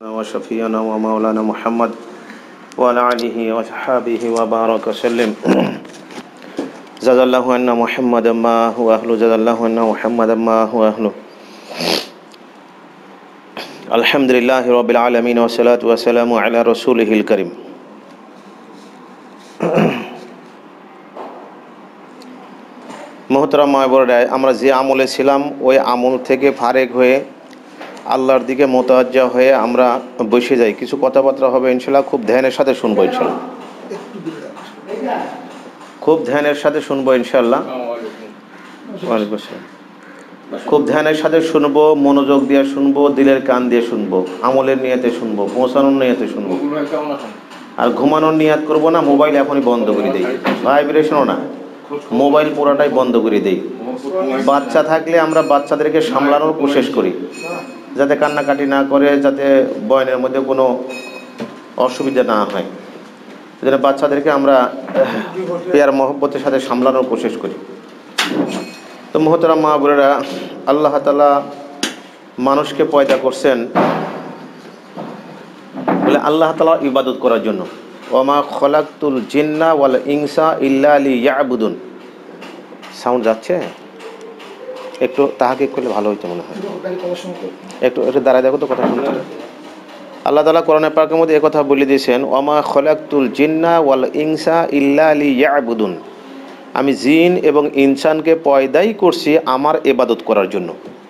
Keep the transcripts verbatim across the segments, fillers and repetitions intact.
وشفينا ومولانا محمد وعلى آله وصحبه وبارك وسلم جزا الله عنا محمدا ما هو أهله جزا الله عنا محمدا ما هو أهله الحمد لله رب العالمين والصلاة والسلام على رسوله الكريم মোহতারাম মা'বোনেরা, আমরা যে আমলে ছিলাম ওই আমল থেকে ফারেক হয়ে আল্লাহর দিকে মোতাওয়াজ্জা হয়ে আমরা বসে যাই। কিছু কথাবার্তা হবে ইনশাআল্লাহ, খুব ধ্যানের সাথে শুনবো ইনশাআল্লাহ, খুব ধ্যানের সাথে শুনবো ইনশাআল্লাহ। ওয়ালাইকুম আসসালাম। খুব ধ্যানের সাথে শুনবো, মনোযোগ দিয়ে শুনবো, দিলের কান দিয়ে শুনবো, আমলের নিয়তে শুনবো, পৌঁছানোর নিয়তে শুনবো। আর ঘুমানোর নিয়াত করবো না। মোবাইল এখনই বন্ধ করে দেই, ভাইব্রেশনও না, মোবাইল পুরাটাই বন্ধ করে দেই। বাচ্চা থাকলে আমরা বাচ্চাদেরকে সামলানোর কোশিশ করি যাতে কান্নাকাটি না করে, যাতে বয়নের মধ্যে কোনো অসুবিধা না হয়। সেজন্য বাচ্চাদেরকে আমরা পেয়ার মহব্বতের সাথে সামলানোর কোশিশ করি। তো মোহতারাম মা বোনেরা, আল্লাহ তাআলা মানুষকে পয়দা করছেন বলে আল্লাহ তাআলা ইবাদত করার জন্য। ওমা খলাকতুল জিন্না ওয়াল ইনসা ইল্লা লিয়াবুদুন। সাউন্ড যাচ্ছে? একটু তাহাকে করলে ভালো হইতো মনে হয়। একটু একটু দাঁড়ায় দেখো তো, কথা শুনতে। আল্লাহ তাআলা কোরআনে পাকের মধ্যে একথা বলে দিয়েছেন, ওমা খলাকতুল জিন্না ওয়াল ইনসা ইল্লা লিয়াবুদুন। আমি জিন এবং ইনসানকে পয়দাই করছি আমার ইবাদত করার জন্য।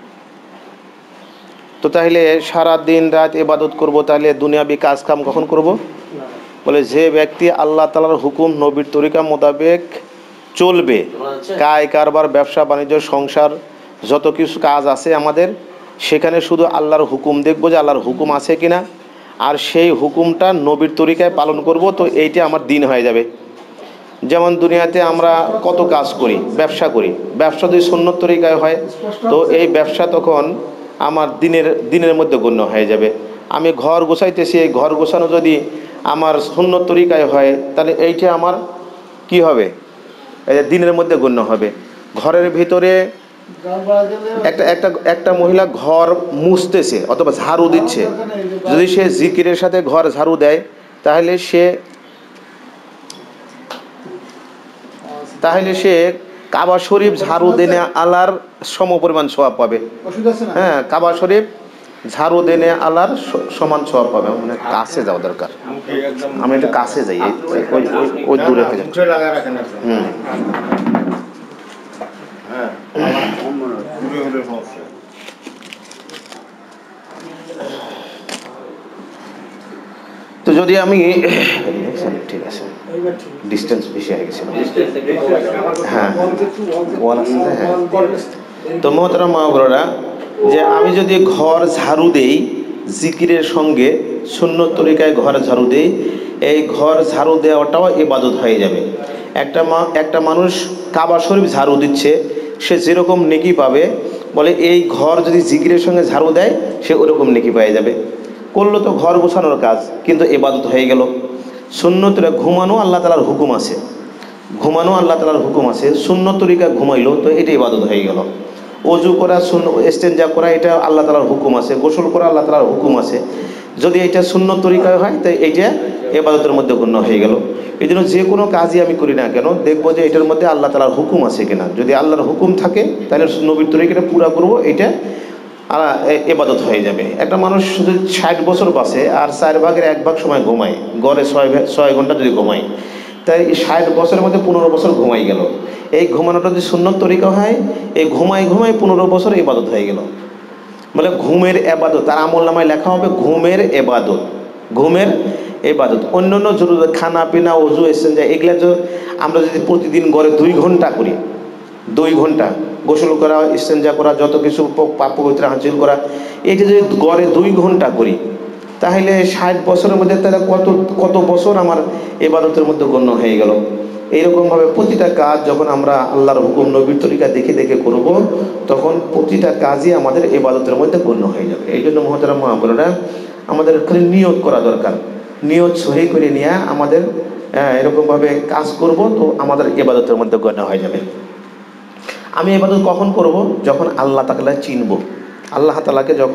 তো তাহলে সারা দিন রাত ইবাদত করব, তাহলে দুনিয়াবি কাজ কাম কখন করব? বলে যে ব্যক্তি আল্লাহ তাআলার হুকুম নবীর তরিকা মোতাবেক চলবে, কায় কারবার, ব্যবসা বাণিজ্য, সংসার, যত কিছু কাজ আছে আমাদের, সেখানে শুধু আল্লাহর হুকুম দেখবো যে আল্লাহর হুকুম আছে কিনা, আর সেই হুকুমটা নবীর তরিকায় পালন করব, তো এইটা আমার দিন হয়ে যাবে। যেমন দুনিয়াতে আমরা কত কাজ করি, ব্যবসা করি, ব্যবসা যদি সুন্নত তরিকায় হয় তো এই ব্যবসা তখন আমার দিনের দিনের মধ্যে গণ্য হয়ে যাবে। আমি ঘর গোছাইতেছি, এই ঘর গোছানো যদি আমার সুন্নত তরিকায় হয় তাহলে এইটা আমার কি হবে? এই দিনের মধ্যে গণ্য হবে। ঘরের ভিতরে একটা একটা একটা মহিলা ঘর মুছতেছে অথবা ঝাড়ু দিচ্ছে, যদি সে জিকিরের সাথে ঘর ঝাড়ু দেয় তাহলে সে তাহলে সে কাবা শরীফ ঝাড়ু দেনে আলার সম পরিমাণ সওয়াব পাবে। হ্যাঁ, কাবা শরীফ ঝাড়ু দেনে আলার সমান সওয়াব পাবে। মানে কাছে যাওয়া দরকার, আমি একটু কাছে যাই, ওই দূরে হয়ে যাচ্ছে। হুম তো যদি আমি ঠিক আছে, ডিস্টেন্স বেশি হয়ে গেছে। হ্যাঁ, তো মোহতারাম মা বোনেরা, যে আমি যদি ঘর ঝাড়ু দেই জিকিরের সঙ্গে, সুন্নত তরিকায় ঘর ঝাড়ু দেই, এই ঘর ঝাড়ু দেওয়াটাও ইবাদত হয়ে যাবে। একটা মা একটা মানুষ কাবা শরীফ ঝাড়ু দিচ্ছে, সে যেরকম নেকি পাবে, বলে এই ঘর যদি জিকিরের সঙ্গে ঝাড়ু দেয় সে ওরকম নেকি পেয়ে যাবে। করলো তো ঘর গোছানোর কাজ, কিন্তু ইবাদত হয়ে গেল। সুন্নত ঘুমানো আল্লাহ তাআলার হুকুম আছে, ঘুমানো আল্লাহ তাআলার হুকুম আছে, সুন্নত তরিকা ঘুমাইলো তো এটা ইবাদত হয়ে গেল। ওযু করা, ইস্তেনজা করা, এটা আল্লাহ তাআলার হুকুম আছে। গোসল করা আল্লাহ তাআলার হুকুম আছে। যদি এটা সুন্নত তরিকায় হয় তাই এইটা ইবাদতের মধ্যে গণ্য হয়ে গেল। এই জন্য যে কোনো কাজই আমি করি না কেন, দেখবো যে এটার মধ্যে আল্লাহ তাআলার হুকুম আছে কিনা। যদি আল্লাহর হুকুম থাকে তাহলে নবীর তরিকাটা পুরা করবো, এটা ইবাদত হয়ে যাবে। একটা মানুষ যদি ষাট বছর বাঁচে আর চার ভাগের এক ভাগ সময় ঘুমায়, গড়ে ছয় ছয় ঘন্টা যদি ঘুমায়, তাই ষাট বছরের মধ্যে পনেরো বছর ঘুমাই গেল। এই ঘুমানোটা যদি সুন্নত তরিকা হয়, এই ঘুমাই ঘুমাই পনেরো বছর ইবাদত হয়ে গেল। বলে ঘুমের ইবাদত, তার আমল নামায় লেখা হবে ঘুমের ইবাদত, ঘুমের ইবাদত। অন্য অন্য জরুরি খানা পিনা, ওযু, ইস্তেনজা, এগুলা যে আমরা যদি প্রতিদিন গড়ে দুই ঘন্টা করি, দুই ঘন্টা গোসল করা, ইস্তেনজা করা, যত কিছু পাপ পবিত্র হাসিল করা, এটা যদি গড়ে দুই ঘন্টা করি তাহলে ষাট বছরের মধ্যে তাহলে কত কত বছর আমার ইবাদতের মধ্যে গণ্য হয়ে গেল। এইরকমভাবে প্রতিটা কাজ যখন আমরা আল্লাহর হুকুম নবীর তরিকা দেখে দেখে করব, তখন প্রতিটা কাজই আমাদের ইবাদতের মধ্যে গণ্য হয়ে যাবে। এই জন্য মোহতারাম মা বোনেরা, আমাদের খালি নিয়ত করা দরকার। নিয়ত সহি করে নিয়ে আমাদের এরকমভাবে কাজ করব, তো আমাদের ইবাদতের মধ্যে গণ্য হয়ে যাবে। আমি ইবাদত কখন করব? যখন আল্লাহ তাআলা চিনব, আল্লাহ তাআলাকে যখন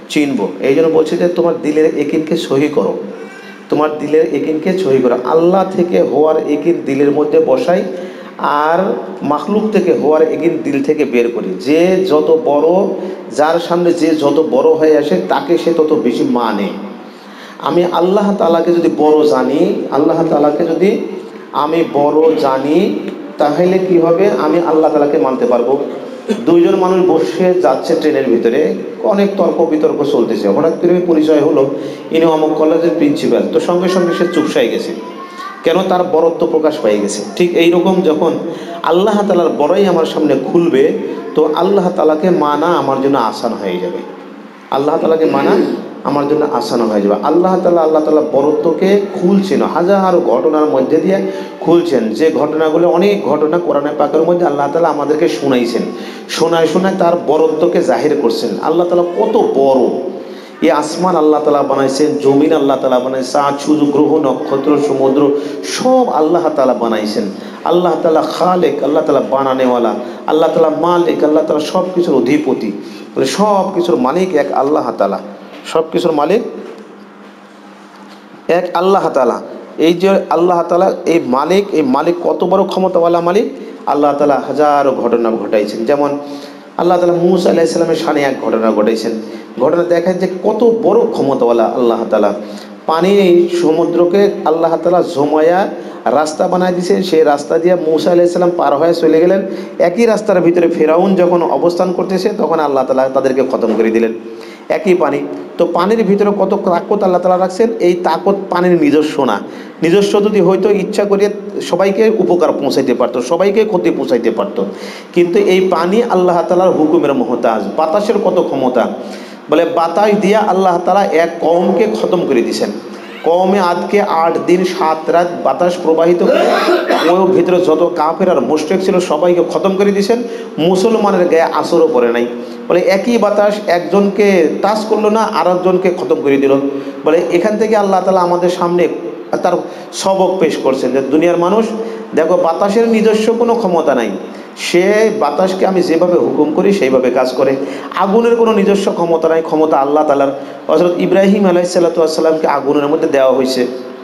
চিনবো। এই জন্য বলছে যে তোমার দিলের একিনকে সহি করো, তোমার দিলের একিনকে সহি করো। আল্লাহ থেকে হওয়ার একিন দিলের মধ্যে বসাই, আর মাখলুক থেকে হওয়ার একিন দিল থেকে বের করি। যে যত বড়, যার সামনে যে যত বড় হয়ে আসে তাকে সে তত বেশি মানে। আমি আল্লাহ তাআলাকে যদি বড় জানি, আল্লাহ তাআলাকে যদি আমি বড় জানি, তাহলে কি হবে? আমি আল্লাহ তাআলাকে মানতে পারবো। দুইজন মানুষ বসে যাচ্ছে ট্রেনের ভিতরে, অনেক তর্ক বিতর্ক চলতেছে, হঠাৎ করে পরিচয় হলো ইনি অমুক কলেজের প্রিন্সিপাল। তো সঙ্গে সঙ্গে সে চুপসাই গেছে, কেন? তার বড়ত্ব প্রকাশ পেয়ে গেছে। ঠিক এইরকম যখন আল্লাহ তাআলার বড়াই আমার সামনে খুলবে, তো আল্লাহ তাআলাকে মানা আমার জন্য আসান হয়ে যাবে। আল্লাহ তাআলাকে মানা আমার জন্য আসান হয়ে যাবে। আল্লাহ তাআলা আল্লাহ তাআলা বড়ত্বকে খুলছেন, হাজার ঘটনার মধ্যে দিয়ে খুলছেন, যে ঘটনাগুলো অনেক ঘটনা কোরআনে পাকের মধ্যে আল্লাহ তাআলা আমাদেরকে শুনাইছেন। শোনায় শোনায় তার বড়ত্বকে জাহির করছেন। আল্লাহ তাআলা কত বড়! এই আসমান আল্লাহ তাআলা বানাইছেন, জমিন আল্লাহ তাআলা বানাইছেন, চাঁদ সূর্য গ্রহ নক্ষত্র সমুদ্র সব আল্লাহ তাআলা বানাইছেন। আল্লাহ তাআলা খালেক, আল্লাহ তাআলা বানানেওয়ালা, আল্লাহ তাআলা মালিক, আল্লাহ তাআলা সব কিছুর অধিপতি, বলে সব কিছুর মালিক এক আল্লাহ তাআলা, সব কিছুর মালিক এক আল্লাহ তাআলা। এই যে আল্লাহ তাআলা এই মালিক, এই মালিক কত বড় ক্ষমতাওয়ালা মালিক! আল্লাহ তাআলা হাজারো ঘটনা ঘটাইছেন। যেমন আল্লাহ তাআলা মূসা আলাইহিস সালামের শানে এক ঘটনা ঘটাইছেন। ঘটনা দেখায় যে কত বড় ক্ষমতাওয়ালা আল্লাহ তাআলা। পানি সমুদ্রকে আল্লাহ তাআলা জমায়া রাস্তা বানায় দিয়েছে, সেই রাস্তা দিয়ে মূসা আলাইহিস সালাম পার হয়ে চলে গেলেন। একই রাস্তার ভিতরে ফেরাউন যখন অবস্থান করতেছে, তখন আল্লাহ তাআলা তাদেরকে খতম করে দিলেন। একই পানি, তো পানির ভিতরে কত তাকত আল্লাহ তাআলা রাখছেন। এই তাকত পানির নিজস্ব না, নিজস্ব যদি হয়তো ইচ্ছা করিয়ে সবাইকে উপকার পৌঁছাইতে পারতো, সবাইকে ক্ষতি পৌঁছাইতে পারতো, কিন্তু এই পানি আল্লাহ তাআলার হুকুমের মহতাজ। বাতাসের কত ক্ষমতা! বলে বাতাস দিয়া আল্লাহ তাআলা এক কওমকে খতম করে দিয়েছেন। কওমে আদকে আট দিন সাত রাত বাতাস প্রবাহিত করে ওর ভিতরে যত কাফের আর মুশরিক ছিল সবাইকে খতম করে দিয়েছেন। মুসলমানের গায়ে আসরও পড়ে নাই। বলে একই বাতাস একজনকে টাচ করলো না, আর একজনকে খতম করে দিল। বলে এখান থেকে আল্লাহ তাআলা আমাদের সামনে তার সবক পেশ করছেন যে দুনিয়ার মানুষ দেখো, বাতাসের নিজস্ব কোনো ক্ষমতা নাই, সে বাতাসকে আমি যেভাবে হুকুম করি সেইভাবে কাজ করে। আগুনের কোনো নিজস্ব ক্ষমতা নাই, ক্ষমতা আল্লাহ তাআলার। হযরত ইব্রাহিম আলাইহিস সালাতু ওয়াস সালামকে আগুনের মধ্যে দেওয়া হয়েছে।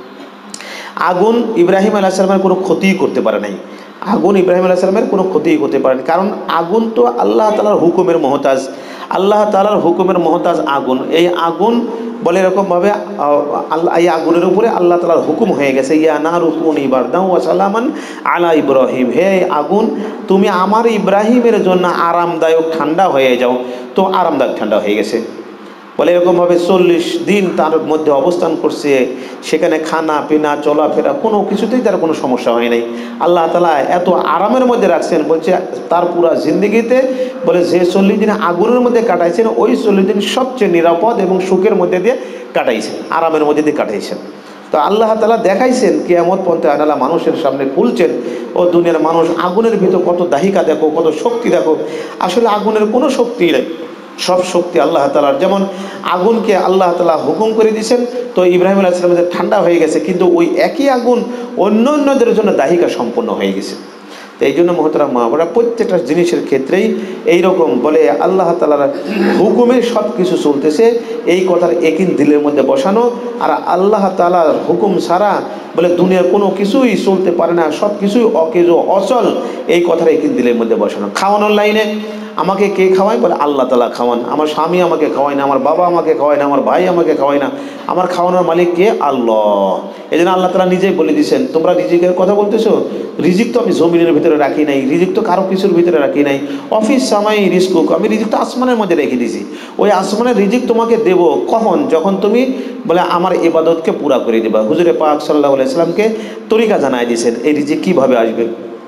আগুন ইব্রাহিম আলাইহিস সালামের কোনো ক্ষতিই করতে পারে নাই। আগুন ইব্রাহিম আলাইহিস সালামের কোনো ক্ষতিই করতে পারে না, কারণ আগুন তো আল্লাহ তাআলার হুকুমের মহতাজ। আল্লাহ তাআলার হুকুমের মহতাজ আগুন। এই আগুন বলে এরকমভাবে আল্লাহ, এই আগুনের উপরে আল্লাহ তাআলার হুকুম হয়ে গেছে, ইয়া নারু কুনি বারদান ওয়া সালামান আলা ইব্রাহিম, হে আগুন তুমি আমার ইব্রাহিমের জন্য আরামদায়ক ঠান্ডা হয়ে যাও। তো আরামদায়ক ঠান্ডা হয়ে গেছে। বলে এরকমভাবে চল্লিশ দিন তার মধ্যে অবস্থান করছে, সেখানে খানা পিনা চলাফেরা কোনো কিছুতেই তার কোনো সমস্যা হয় নাই। আল্লাহ তাআলা এত আরামের মধ্যে রাখছেন, বলছে তার পুরা জিন্দেগিতে বলে যে চল্লিশ দিন আগুনের মধ্যে কাটাইছেন, ওই চল্লিশ দিন সবচেয়ে নিরাপদ এবং সুখের মধ্যে দিয়ে কাটাইছেন, আরামের মধ্যে দিয়ে কাটাইছেন। তো আল্লাহ তাআলা দেখাইছেন কিয়ামত পর্যন্ত আল্লাহ মানুষের সামনে খুলছেন, ও দুনিয়ার মানুষ আগুনের ভিতর কত দাহিকা দেখো, কত শক্তি দেখো। আসলে আগুনের কোনো শক্তি নেই, সব শক্তি আল্লাহ তাআলার। যেমন আগুনকে আল্লাহ তাআলা হুকুম করে দিয়েছেন, তো ইব্রাহিম আলাইহিস সালামের ঠান্ডা হয়ে গেছে, কিন্তু ওই একই আগুন অন্য অন্যদের জন্য দাহিকা সম্পন্ন হয়ে গেছে। তো এই জন্য মহতরম মা বোনেরা, প্রত্যেকটা জিনিসের ক্ষেত্রেই এইরকম বলে আল্লাহ তাআলার হুকুমে সব কিছু চলতেছে, এই কথার একিন দিলের মধ্যে বসানো। আর আল্লাহ তাআলার হুকুম ছাড়া বলে দুনিয়ার কোনো কিছুই চলতে পারে না, সব কিছুই অকেজো অচল, এই কথার একিন দিলের মধ্যে বসানো। খাওয়ানোর লাইনে আমাকে কে খাওয়ায়? বলে আল্লাহ তাআলা খাওয়ান। আমার স্বামী আমাকে খাওয়ায় না, আমার বাবা আমাকে খাওয়ায় না, আমার ভাই আমাকে খাওয়ায় না, আমার খাওয়ানোর মালিক কে? আল্লাহ। এই জন্য আল্লাহ তাআলা নিজেই বলে দিয়েছেন, তোমরা রিজিকের কথা বলতেছো, রিজিক তো আমি জমিনের ভিতরে রাখি নাই, রিজিক তো কারো কিছুর ভিতরে রাখি নাই। অফিস সামাই রিস্কুক, আমি রিজিক তো আসমানের মধ্যে রেখে দিয়েছি। ওই আসমানের রিজিক তোমাকে দেবো কখন? যখন তুমি বলে আমার ইবাদতকে পুরা করে দিবা। হুজুরে পাক সাল্লাল্লাহু আলাইহি সাল্লামকে তরিকা জানাই দিয়েছেন এই রিজিক কীভাবে আসবে।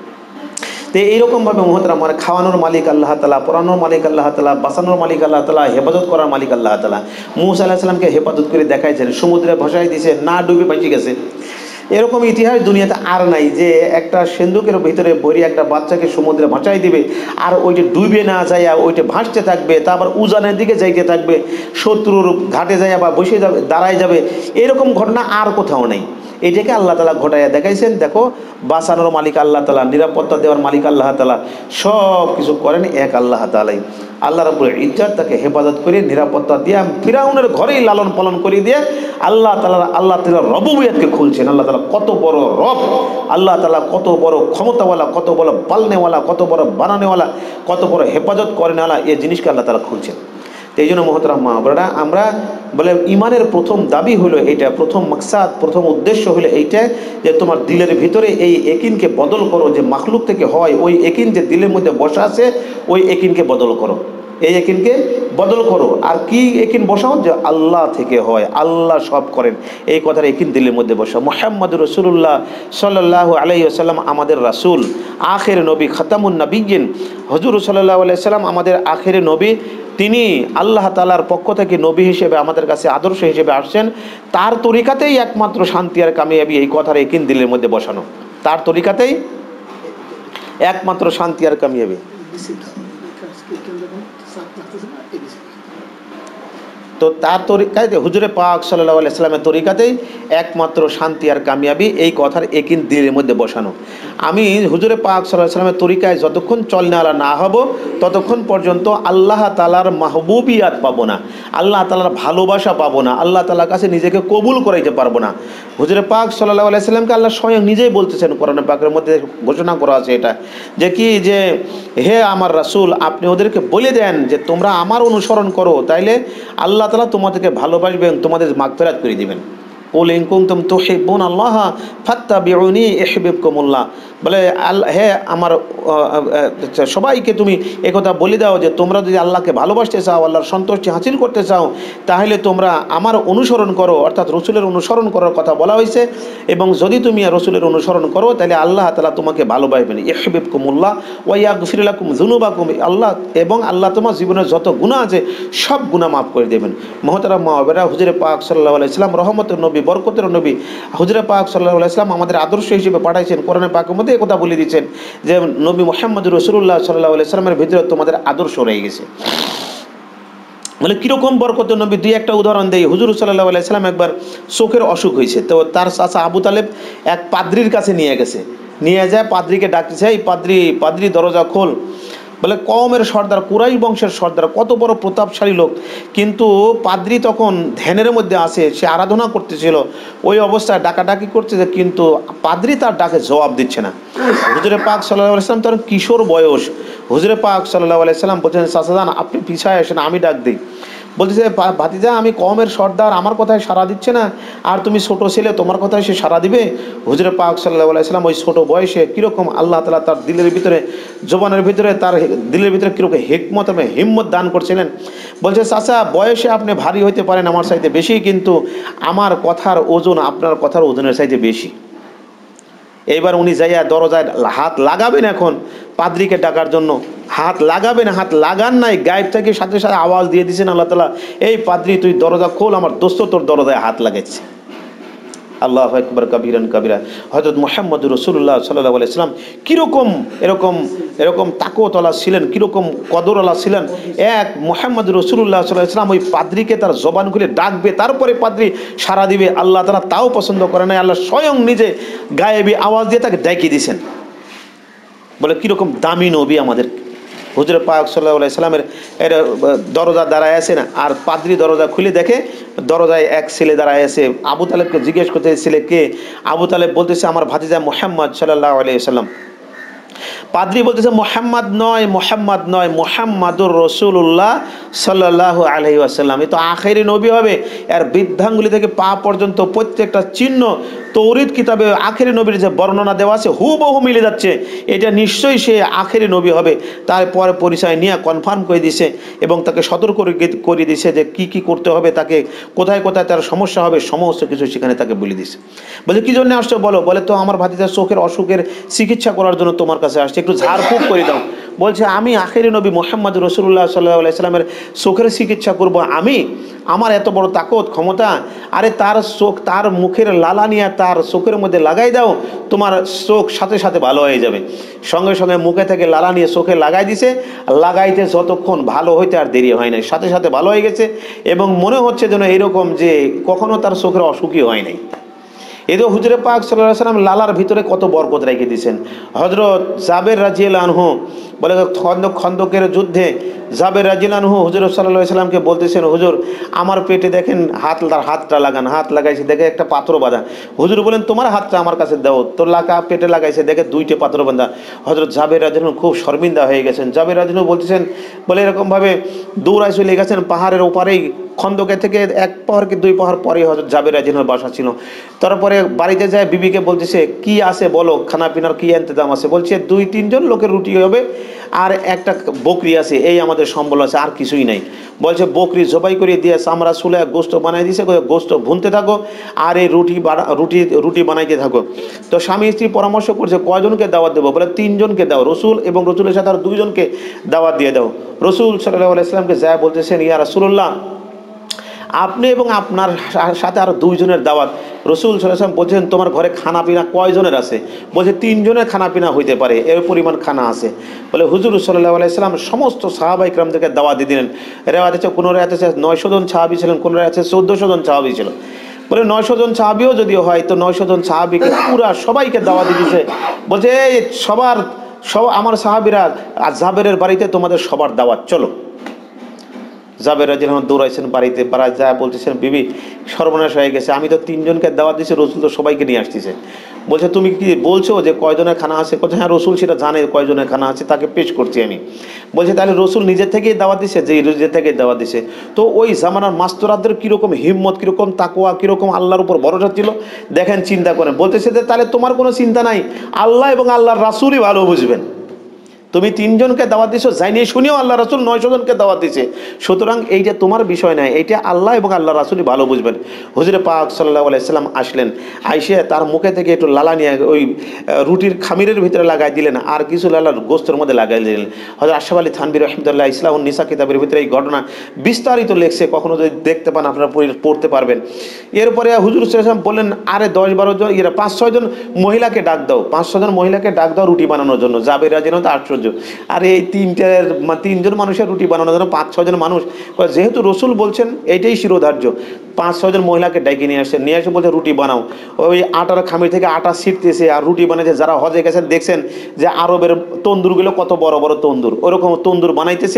তো এইরকমভাবে মহতরম আমার খাওয়ানোর মালিক আল্লাহ তাআলা, পড়ানোর মালিক আল্লাহ তাআলা, বাঁচানোর মালিক আল্লাহ তাআলা, হেফাজত করার মালিক আল্লাহ তাআলা। মূসা আলাইহিস সালামকে হেফাজত করে দেখাইছেন, সমুদ্রে ভাসাই দিয়েছে, না ডুবে বেঁচে গেছে। এরকম ইতিহাস দুনিয়াতে আর নাই যে একটা সিন্ধুকের ভিতরে ভরি একটা বাচ্চাকে সমুদ্রে ভাসাই দিবে, আর ওইটা ডুবে না যায়, ওইটা ভাসতে থাকবে, তারপর উজানের দিকে যাইতে থাকবে, শত্রুর ঘাটে যায় বা বসে যাবে, দাঁড়ায় যাবে। এরকম ঘটনা আর কোথাও নেই। এটাকে আল্লাহ তাআলা ঘটাইয়া দেখাইছেন। দেখো, বাঁচানোর মালিক আল্লাহ তাআলা, নিরাপত্তা দেওয়ার মালিক আল্লাহ তাআলা, সব কিছু করেন এক আল্লাহ তাআলাই। আল্লাহ রাব্বুল ইজ্জত তাকে হেফাজত করে নিরাপত্তা দিয়ে ফিরাউনের ঘরেই লালন পালন করে দিয়ে আল্লাহ তাআলা আল্লাহ তাআলা রবুবিয়তকে খুলছেন। আল্লাহ তাআলা কত বড় রব, আল্লাহ তাআলা কত বড় ক্ষমতাওয়ালা, কত বড় পালনেওয়ালা, কত বড় বানানেওয়ালা, কত বড় হেফাজত করেনেওয়ালা, এই জিনিসকে আল্লাহ তাআলা খুলছেন। তো এই জন্য মোহতারাম মা বোনেরা, আমরা বলে ইমানের প্রথম দাবি হলো এইটা, প্রথম মাকসাদ, প্রথম উদ্দেশ্য হলো এইটা যে তোমার দিলের ভিতরে এই একিনকে বদল করো, যে মাখলুক থেকে হয় ওই একিন যে দিলের মধ্যে বসা আছে ওই একিনকে বদল করো, এই একিনকে বদল করো। আর কি একিন বসাও? যে আল্লাহ থেকে হয়, আল্লাহ সব করেন, এই কথার একিন দিলের মধ্যে বসাও। মুহাম্মদুর রাসূলুল্লাহ সাল্লাল্লাহু আলাইহি ওয়াসাল্লাম আমাদের রাসূল, আখির নবী, খাতামুন নবিয়্যিন, হুজুর সাল্লাল্লাহু আলাইহি ওয়াসাল্লাম আমাদের আখির নবী। তিনি আল্লাহ তাআলার পক্ষ থেকে নবী হিসেবে আমাদের কাছে আদর্শ হিসেবে আসছেন। তার তরিকাতেই একমাত্র শান্তি আর কামিয়াবি, এই কথার একিন দিলের মধ্যে বসানো। তার তরিকাতেই একমাত্র শান্তি আর কামিয়াবি। তো তার তরিকায় হুজুরে পাক সাল্লাল্লাহু আলাইহি সাল্লামের তরিকাতেই একমাত্র শান্তি আর কামিয়াবি, এই কথার একিন দিলের মধ্যে বসানো। আমি হুজুরে পাক সাল্লাল্লাহু আলাইহি সাল্লামের তরিকায় যতক্ষণ চলনেওয়ালা না হব ততক্ষণ পর্যন্ত আল্লাহ তাআলার মাহবুবিয়াত পাবো না, আল্লাহ তাআলার ভালোবাসা পাবো না, আল্লাহ তাআলার কাছে নিজেকে কবুল করাইতে পারবো না। হুজুরে পাক সাল্লাল্লাহু আলাইহি সাল্লামকে আল্লাহ স্বয়ং নিজেই বলতেছেন, কোরআন পাকের মধ্যে ঘোষণা করা আছে এটা, যে কি, যে হে আমার রাসূল, আপনি ওদেরকে বলে দেন যে তোমরা আমার অনুসরণ করো, তাইলে আল্লাহ তাআলা তোমাদেরকে ভালোবাসবেন, তোমাদের মাগফিরাত করে দিবেন। কুল ইন কুনতুম তুহিব্বুনা আল্লাহ ফাত্তাবিউনি ইউহিব্বুকুমুল্লাহ, বলে আল্লাহ, হে আমার সবাইকে তুমি একথা বলে দাও যে তোমরা যদি আল্লাহকে ভালোবাসতে চাও, আল্লাহর সন্তুষ্টি হাসিল করতে চাও, তাহলে তোমরা আমার অনুসরণ করো, অর্থাৎ রসুলের অনুসরণ করার কথা বলা হয়েছে। এবং যদি তুমি রসুলের অনুসরণ করো তাহলে আল্লাহ তাআলা তোমাকে ভালোবাসবেন। ইউহিব্বুকুমুল্লাহ ওয়া ইয়াগফির লাকুম যুনুবাকুম, আল্লাহ এবং আল্লাহ তোমার জীবনের যত গুনাহ আছে সব গুনাহ মাফ করে দেবেন। মুহতারাম মা বোনেরা, হুজুরে পাক সাল্লাল্লাহু আলাইহি সাল্লাম রহমতের নবী, বরকতের নবী, হুজুরে পাক সাল্লাল্লাহু আলাইহি সাল্লাম আমাদের আদর্শ হিসেবে পাঠাইছেন। কোরআনে পাকের মধ্যে কথা বলে দিচ্ছেন যে নবী মুহাম্মদুর রাসূলুল্লাহ সাল্লাল্লাহু আলাইহি সাল্লামের ভিতরে তোমাদের আদর্শ রয়ে গেছে। বলে কীরকম বরকতের নবী? দুই একটা উদাহরণ দেই। হুজুর সাল্লাল্লাহু আলাইহি সাল্লাম একবার চোখের অসুখ হয়েছে, তো তার চাচা আবু তালেব এক পাদ্রির কাছে নিয়ে গেছে, নিয়ে যায় পাদ্রিকে ডাকতেছে, এই পাদ্রি পাদ্রি দরজা খোল। বলে কওমের সর্দার, কুরাইশ বংশের সর্দার, কত বড় প্রতাপশালী লোক, কিন্তু পাদ্রি তখন ধ্যানের মধ্যে আছে, সে আরাধনা করতেছিল, ওই অবস্থায় ডাকাডাকি করতেছে, কিন্তু পাদ্রি তার ডাকে জবাব দিচ্ছে না। হুজুরে পাক সাল্লাল্লাহু আলাইহি সাল্লাম তার কিশোর বয়স, হুজুরে পাক সাল্লাল্লাহু আলাইহি সাল্লাম বলছেন, চাচাজান আপনি পিছায় আসেন, আমি ডাক দিই। বলতেছে, ভাতিজা আমি কওমের সর্দার, আমার কথায় সাড়া দিচ্ছে না, আর তুমি ছোট ছেলে, তোমার কথায় সে সাড়া দিবে? হুজুরে পাক সাল্লাল্লাহু আলাইহি সাল্লাম ওই ছোট বয়সে কীরকম আল্লাহ তাআলা তার দিলের ভিতরে, জবানের ভিতরে, তার দিলের ভিতরে কীরকম হিকমত এবং হিম্মত দান করছিলেন। বলছে, চাচা বয়সে আপনি ভারী হইতে পারেন আমার চাইতে বেশি, কিন্তু আমার কথার ওজন আপনার কথার ওজনের চাইতে বেশি। এইবার উনি যাইয়া দরজায় হাত লাগাবেন, এখন পাদ্রিকে ডাকার জন্য হাত লাগাবেন, হাত লাগান নাই, গায়েব থেকে সাথে সাথে আওয়াজ দিয়ে দিয়েছেন আল্লাহ তাআলা, এই পাদ্রি তুই দরজা খোল, আমার দোস্ত তোর দরজায় হাত লাগাচ্ছে। আল্লাহু আকবার কাবীরান কাবীরা। হযরত মুহাম্মদুর রাসূলুল্লাহ সাল্লাল্লাহু আলাইহি সাল্লাম কীরকম এরকম এরকম তাকওয়াতওয়ালা ছিলেন, কীরকম কদরওয়ালা ছিলেন। এক মুহাম্মদুর রাসূলুল্লাহ সাল্লাল্লাহু আলাইহি সাল্লাম ওই পাদ্রিকে তার জবান খুলে ডাকবে, তারপরে পাদ্রি সাড়া দিবে, আল্লাহ তাআলা তাও পছন্দ করে নাই, আল্লাহ স্বয়ং নিজে গায়েবী আওয়াজ দিয়ে তাকে ডাকিয়ে দিয়েছেন। বলে কীরকম দামি নবী আমাদের হুজুরে পাক সাল্লাল্লাহু আলাইহি সাল্লামের এর দরজা দাঁড়ায় আছে না, আর পাদ্রি দরজা খুলে দেখে দরজায় এক ছেলে দাঁড়ায় আছে। আবু তালেবকে জিজ্ঞেস করতে, ছেলে কে? আবু তালেব বলতেছে, আমার ভাতিজা মুহাম্মদ সাল্লাল্লাহু আলাইহি সাল্লাম। পাদ্রি বলতেছে, মুহাম্মদ নয়, মুহাম্মদ নয়, মুহাম্মাদুর রাসূলুল্লাহ সাল্লাল্লাহু আলাইহি ওয়াসাল্লাম। এ তো আখেরি নবী হবে। এর বৃদ্ধাঙ্গুলি থেকে পা পর্যন্ত প্রত্যেকটা চিহ্ন তৌরিত কিতাবে আখেরি নবীর যে বর্ণনা দেওয়া আছে হুবহু মিলে যাচ্ছে, এটা নিশ্চয়ই সে আখেরি নবী হবে। তারপরে পরিচয় নিয়ে কনফার্ম করে দিছে এবং তাকে সতর্ক করে দিছে যে কি কি করতে হবে, তাকে কোথায় কোথায় তার সমস্যা হবে, সমস্ত কিছু সেখানে তাকে বলে দিছে। বলে কি জন্য আসছো বলো? বলে তো আমার ভাতিজার চোখের অসুখের চিকিৎসা করার জন্য তোমার কাছে আসছে, একটু ঝাড়ফুঁক করে দাও। বলছে, আমি আখেরি নবী মুহাম্মদ রাসূলুল্লাহ সাল্লাল্লাহু আলাইহি সাল্লামের চোখের চিকিৎসা করব আমি? আমার এত বড় তাকত ক্ষমতা? আরে তার চোখ, তার মুখের লালা নিয়ে তার চোখের মধ্যে লাগাই দাও, তোমার চোখ সাথে সাথে ভালো হয়ে যাবে। সঙ্গে সঙ্গে মুখে থেকে লালা নিয়ে চোখে লাগাই দিছে, লাগাইতে যতক্ষণ ভালো হইতে আর দেরি হয় নাই, সাথে সাথে ভালো হয়ে গেছে এবং মনে হচ্ছে যেন এরকম যে কখনো তার চোখের অসুখই হয় নাই। এই তো হুজুরে পাক সাল্লাল্লাহু আলাইহি সাল্লাম লালার ভিতরে কত বরকত রেখে দিয়েছেন। হযরত জাবের রাদিয়াল্লাহু আনহু বলে খন্দক খন্দকের যুদ্ধে জাবের রাদিয়াল্লাহু আনহু হুজুর সাল্লাল্লাহু আলাইহি সাল্লামকে বলতেছেন, হুজুর আমার পেটে দেখেন হাত, তার হাতটা লাগান। হাত লাগাইছে, দেখে একটা পাথর বাঁধা। হুজুর বলেন তোমার হাতটা আমার কাছে দাও। তোর লাগা পেটে লাগাইছে, দেখে দুইটা পাথর বাঁধা। হযরত জাবের রাদিয়াল্লাহু আনহু খুব শর্মিন্দা হয়ে গেছেন। জাবের রাদিয়াল্লাহু আনহু বলতেছেন, বলে এরকমভাবে দৌড়ায় চলে গেছেন পাহাড়ের ওপারেই, খন্দকে থেকে এক পাহাড় কি দুই পাহাড় পরে হযরত জাবের রাদিয়াল্লাহু আনহুর বাসা ছিল। তারপরে বাড়িতে যায় বিবিকে বলতেছে, কি আছে বলো, খানা পিনার কি ইন্তজাম আছে? বলছে দুই তিনজন লোকের রুটি হবে আর একটা বকরি আছে, এই আমাদের সম্বল আছে, আর কিছুই নাই। বলছে বকরি জবাই করে দিয়ে চামড়া চুলে গোস্ত বানাই দিয়েছে, গোস্ত ভুনতে থাকো আর এই রুটি রুটি রুটি বানাইতে থাকো। তো স্বামী স্ত্রী পরামর্শ করছে কয়জনকে দাওয়াত দেবো? বলে তিনজনকে দাও, রসুল এবং রসুলের সাথে আর দুইজনকে দাওয়াত দিয়ে দাও। রসুল সাল্লাল্লাহু আলাইহি সাল্লামকে যা বলতেছেন, ইয়া রাসূলুল্লাহ আপনি এবং আপনার সাথে আরো দুইজনের দাওয়াত। রসুল সাল্লাল্লাহু আলাইহি ওয়াসাল্লাম বলছেন তোমার ঘরে খানা পিনা কয়জনের আছে? বলছে তিনজনের খানা পিনা হইতে পারে, এর পরিমাণ খানা আছে। বলে হুজুর সাল্লাল্লাহু আলাইহি ওয়াসাল্লাম সমস্ত সাহাবা ইকরামদেরকে দাওয়াত দিয়ে দিলেন। রেওয়ায়েত আছে, কোনো রেওয়ায়েত আছে নয়শো জন সাহাবী ছিলেন, কোনো রেওয়ায়েত আছে চোদ্দশো জন সাহাবী ছিল। বলে নয়শো জন সাহাবীও যদিও হয় তো নয়শো জন সাহাবীকে পুরা সবাইকে দাওয়াত দিয়ে দিয়েছে। বলছে এই সবার সব আমার সাহাবীরা জাবেরের বাড়িতে তোমাদের সবার দাওয়াত, চলো। জাবের রাদিয়াল্লাহু আনহু দৌড়াইছেন বাড়িতে, পাড়ায় যা বলতেছেন বিবি সর্বনাশ হয়ে গেছে, আমি তো তিনজনকে দাওয়াত দিয়েছি, রসুল তো সবাইকে নিয়ে আসতেছে। বলছে তুমি কি বলছো যে কয়জনের খানা আছে? বলছে হ্যাঁ রসুল সেটা জানে কয়জনের খানা আছে, তাকে পেশ করছি আমি। বলছে তাহলে রসুল নিজের থেকেই দাওয়াত দিছে? যে নিজের থেকেই দাওয়াত দিছে। তো ওই জামানার মাস্তরাদের কীরকম হিম্মত, কীরকম তাকওয়া, কীরকম আল্লাহর উপর ভরসা ছিল দেখেন, চিন্তা করেন। বলতেছে যে তাহলে তোমার কোনো চিন্তা নাই, আল্লাহ এবং আল্লাহর রাসূলই ভালো বুঝবেন। তুমি তিনজনকে দাওয়াত দিছো, যাই নিয়ে শুনিও আল্লাহ রাসূল নয়শো জনকে দাওয়াত দিছে, সুতরাং এইটা তোমার বিষয় নয়, এইটা আল্লাহ এবং আল্লাহ রাসূলই ভালো বুঝবেন। হুজুরে পাক সাল্লাল্লাহু আলাইহি সাল্লাম আসলেন, আইসে তার মুখে থেকে একটু লালা নিয়ে ওই রুটির খামিরের ভিতরে লাগাই দিলেন, আর কিছু লালার গোস্তের মধ্যে লাগাই দিলেন। হযরত আশরাফ আলী থানভী রাহিমাহুল্লাহ ইসলাহুন নিসা কিতাবের ভিতরে এই ঘটনা বিস্তারিত লেখছে, কখনো যদি দেখতে পান আপনারা পড়তে পারবেন। এরপরে হুজুর সাল্লাল্লাহু আলাইহি ওয়াসাল্লাম বললেন আরে দশ বারো জন এরা পাঁচ ছয় জন মহিলাকে ডাক দাও, পাঁচ ছয় জন মহিলাকে ডাক দাও রুটি বানানোর জন্য। জাবের রাদিয়াল্লাহু আনহু আশ্চর্য, আর এই তিনটার তিনজন মানুষের রুটি বানানোর জন্য পাঁচ ছজন মানুষ, যেহেতু রসুল বলছেন এইটাই শিরোধার্য, পাঁচ ছজন মহিলাকে ডেকে নিয়ে আসছে, নিয়ে এসে বলছে রুটি বানাও। ওই আটার খামির থেকে আটা ছিটতেছে আর রুটি বানাইছে। যারা হজে গেছেন দেখছেন যে আরবের তন্দুরগুলো কত বড় বড় তন্দুর, ওরকম তন্দুর বানাইতেছে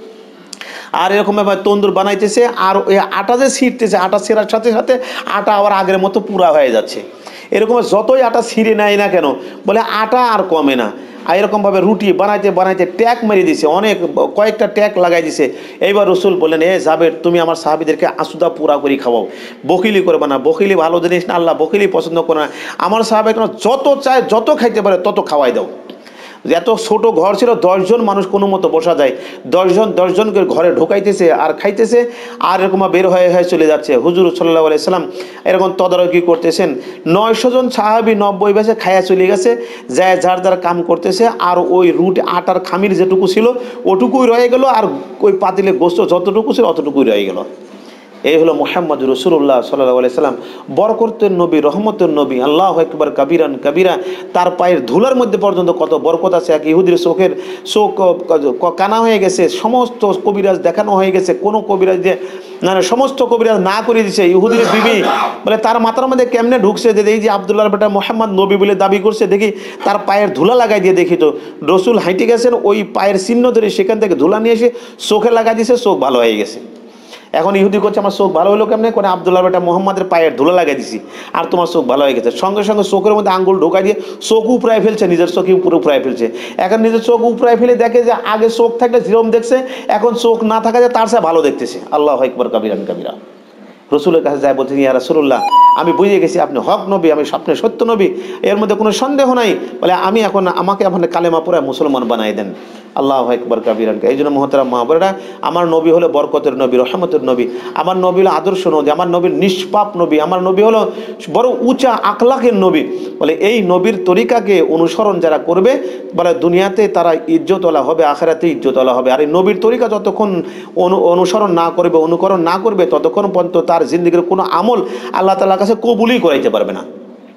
আর এরকম ভাবে তন্দুর বানাইতেছে, আর ওই আটা যে ছিটতেছে, আটা ছেঁড়ার সাথে সাথে আটা আবার আগের মতো পুরা হয়ে যাচ্ছে। এরকম যতই আটা ছিঁড়ে নেয় না কেন, বলে আটা আর কমে না। আর এরকমভাবে রুটি বানাইতে বানাইতে ট্যাক মেরে দিছে, অনেক কয়েকটা ট্যাক লাগাই দিছে। এইবার রসুল বললেন এ জাবের তুমি আমার সাহাবীদেরকে আসুদা পুরা করে খাওয়াও, বকিলি করবে না, বকিলি ভালো জিনিস না, আল্লাহ বকিলি পছন্দ করে না। আমার সাহাবীকে যত চায় যত খাইতে পারে তত খাওয়াই দাও। এত ছোট ঘর ছিল, দশজন মানুষ কোনো মতো বসা যায়, দশজন দশজনকে ঘরে ঢোকাইতেছে আর খাইতেছে, আর এরকম বের হয়ে হয়ে চলে যাচ্ছে। হুজুর সাল্লাল্লাহু আলাইহি সাল্লাম এরকম তদারকি করতেছেন। নয়শো জন সাহাবী নব্বই বেশে খাইয়া চলে গেছে, যায় যার যার কাম করতেছে, আর ওই রুটি আটার খামির যেটুকু ছিল ওটুকুই রয়ে গেল, আর ওই পাতিলে গোস্ত যতটুকু ছিল অতটুকুই রয়ে গেল। এই হলো মুহাম্মদ রাসূলুল্লাহ সাল্লাল্লাহু আলাইহি সাল্লাম, বরকতের নবী, রহমতের নবী। আল্লাহু আকবার কাবীরান কাবীরা, তার পায়ের ধুলার মধ্যে পর্যন্ত কত বরকত আছে। এক ইহুদির চোখের চোখ কানা হয়ে গেছে, সমস্ত কবিরাজ দেখানো হয়ে গেছে, কোনো কবিরাজ দিয়ে না সমস্ত কবিরাজ না করে দিছে। ইহুদির বিবি বলে তার মাথার মধ্যে কেমনে ঢুকছে, যে এই যে আব্দুল্লাহর বেটা মুহাম্মদ নবী বলে দাবি করছে, দেখি তার পায়ের ধুলা লাগাই দিয়ে দেখি তো রসুল হাঁটে গেছেন, ওই পায়ের চিহ্ন ধরে সেখান থেকে ধুলা নিয়ে এসে চোখে লাগাই দিয়েছে, চোখ ভালো হয়ে গেছে। এখন ইহুদি করছে আমার চোখ ভালো হলো কেমনে, করে আব্দুল্লাহর বেটা মুহাম্মাদের পায়ের ধুলা লাগাই দিছি আর তোমার চোখ ভালো হয়ে গেছে। সঙ্গে সঙ্গে চোখের মধ্যে আঙ্গুল ঢোকাই দিয়ে চোখ উপরায় ফেলছে, নিজের চোখে উপরে উপরায় ফেলছে। এখন নিজের চোখ উপরায় ফেলে দেখে যে আগে চোখ থাকলে যেরকম দেখছে, এখন চোখ না থাকা যায় তার চেয়ে ভালো দেখতেছে। আল্লাহু আকবার কাবীরান কাবীরা। রসুলের কাছে যায় বলছেন ইয়া রাসূলুল্লাহ আমি বুঝে গেছি আপনি হক নবী, আমি স্বপ্নে সত্য নবী, এর মধ্যে কোনো সন্দেহ নাই। বলে আমি এখন আমাকে এখন কালেমা পড়ে মুসলমান বানাই দেন। আল্লাহু আকবার কাবীরান। এই জন্য মুহতারাম মা বোনেরা, আমার নবী হলো বরকতের নবী, রহমতের নবী, আমার নবী হলো আদর্শ নবী, আমার নবীর নিষ্পাপ নবী, আমার নবী হলো বড় উঁচা আখলাকের নবী। বলে এই নবীর তরিকাকে অনুসরণ যারা করবে, বলে দুনিয়াতে তারা ইজ্জতওয়ালা হবে, আখিরাতে ইজ্জতওয়ালা হবে। আর এই নবীর তরিকা যতক্ষণ অনুসরণ না করবে, অনুকরণ না করবে, ততক্ষণ পর্যন্ত তার জিন্দেগির কোনো আমল আল্লাহ তাআলার কাছে কবুলই করাইতে পারবে না।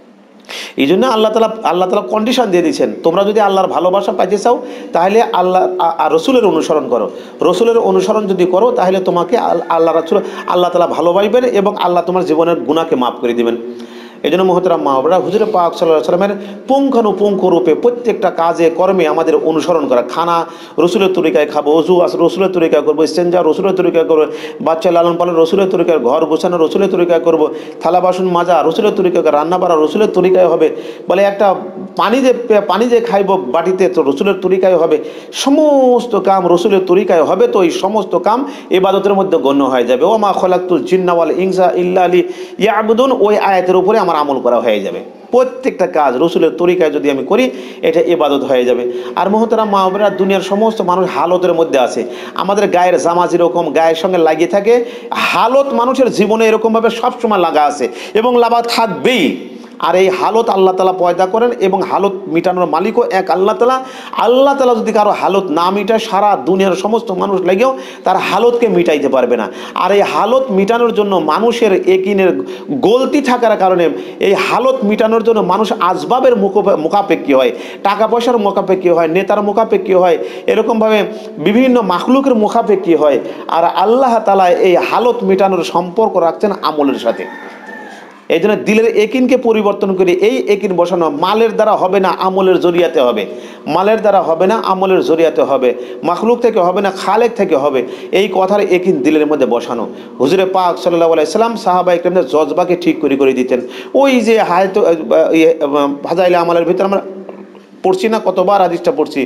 এই জন্য আল্লাহ তাআলা আল্লাহ তাআলা কন্ডিশন দিয়ে দিয়েছেন, তোমরা যদি আল্লাহর ভালোবাসা পাইতে চাও তাহলে আল্লাহ রসুলের অনুসরণ করো। রসুলের অনুসরণ যদি করো তাহলে তোমাকে আল্লাহ রাসূল আল্লাহ তাআলা ভালোবাসবেন এবং আল্লাহ তোমার জীবনের গুনাহকে মাফ করে দিবেন। এই জন্য মহতরাম মা বাবারা, হুজুর পাক সাল্লাল্লাহু আলাইহি সাল্লামের পুঙ্খানুপুঙ্খ রূপে প্রত্যেকটা কাজে কর্মে আমাদের অনুসরণ করা। খানা রসুলের তরিকায় খাবো, অজু রসুলের তরিকায় করবো, ইস্তেঞ্জা রসুলের তরিকায় করবো, বাচ্চা লালন পালন রসুলের তরিকায়, ঘর গোছানো রসুলের তরিকায় করবো, থালা বাসন মাজা রসুলের তরিকায়, রান্না বাড়া রসুলের তরিকায় হবে। বলে একটা পানি যে পানি যে খাইব বাটিতে, তো রসুলের তরিকায় হবে। সমস্ত কাম রসুলের তরিকায় হবে, তো এই সমস্ত কাম ইবাদতের মধ্যে গণ্য হয়ে যাবে। ওয়া মা খলাকতুল জিন্না ওয়াল ইনসা ইল্লা লিয়াবুদুন, ওই আয়াতের উপরে আমার আমল করা হয়ে যাবে। প্রত্যেকটা কাজ রসুলের তরিকায় যদি আমি করি, এটা ইবাদত হয়ে যাবে। আর মহতরাম মা বোনেরা, দুনিয়ার সমস্ত মানুষ হালতের মধ্যে আছে। আমাদের গায়ের জামা যেরকম গায়ের সঙ্গে লাগিয়ে থাকে, হালত মানুষের জীবনে এরকমভাবে সবসময় লাগা আছে এবং লাগা থাকবেই। আর এই হালত আল্লাহ তালা পয়দা করেন এবং হালত মিটানোর মালিকও এক আল্লাহ তালা। আল্লাহ তালা যদি কারো হালত না মিটায়, সারা দুনিয়ার সমস্ত মানুষ লেগেও তার হালতকে মিটাইতে পারবে না। আর এই হালত মিটানোর জন্য মানুষের একিনের গলতি থাকার কারণে এই হালত মিটানোর জন্য মানুষ আসবাবের মুখাপেক্ষী হয়, টাকা পয়সার মুখাপেক্ষী হয়, নেতার মুখাপেক্ষী হয়, এরকমভাবে বিভিন্ন মাখলুকের মুখাপেক্ষী হয়। আর আল্লাহ তালা এই হালত মিটানোর সম্পর্ক রাখছেন আমলের সাথে। এই জন্য দিলের একিনকে পরিবর্তন করে এই একিন বসানো মালের দ্বারা হবে না, আমলের জরিয়াতে হবে। মালের দ্বারা হবে না, আমলের জরিয়াতে হবে। মাখলুক থেকে হবে না, খালেক থেকে হবে। এই কথার একিন দিলের মধ্যে বসানো। হুজুরে পাক সাল্লাল্লাহু আলাইহি সাল্লাম সাহাবা ইকরামদের জজবাকে ঠিক করে করে দিতেন। ওই যে হায়াত ফাজাইলে আমলের ভিতরে আমরা পড়ছি না, কতবার হাদিসটা পড়ছি।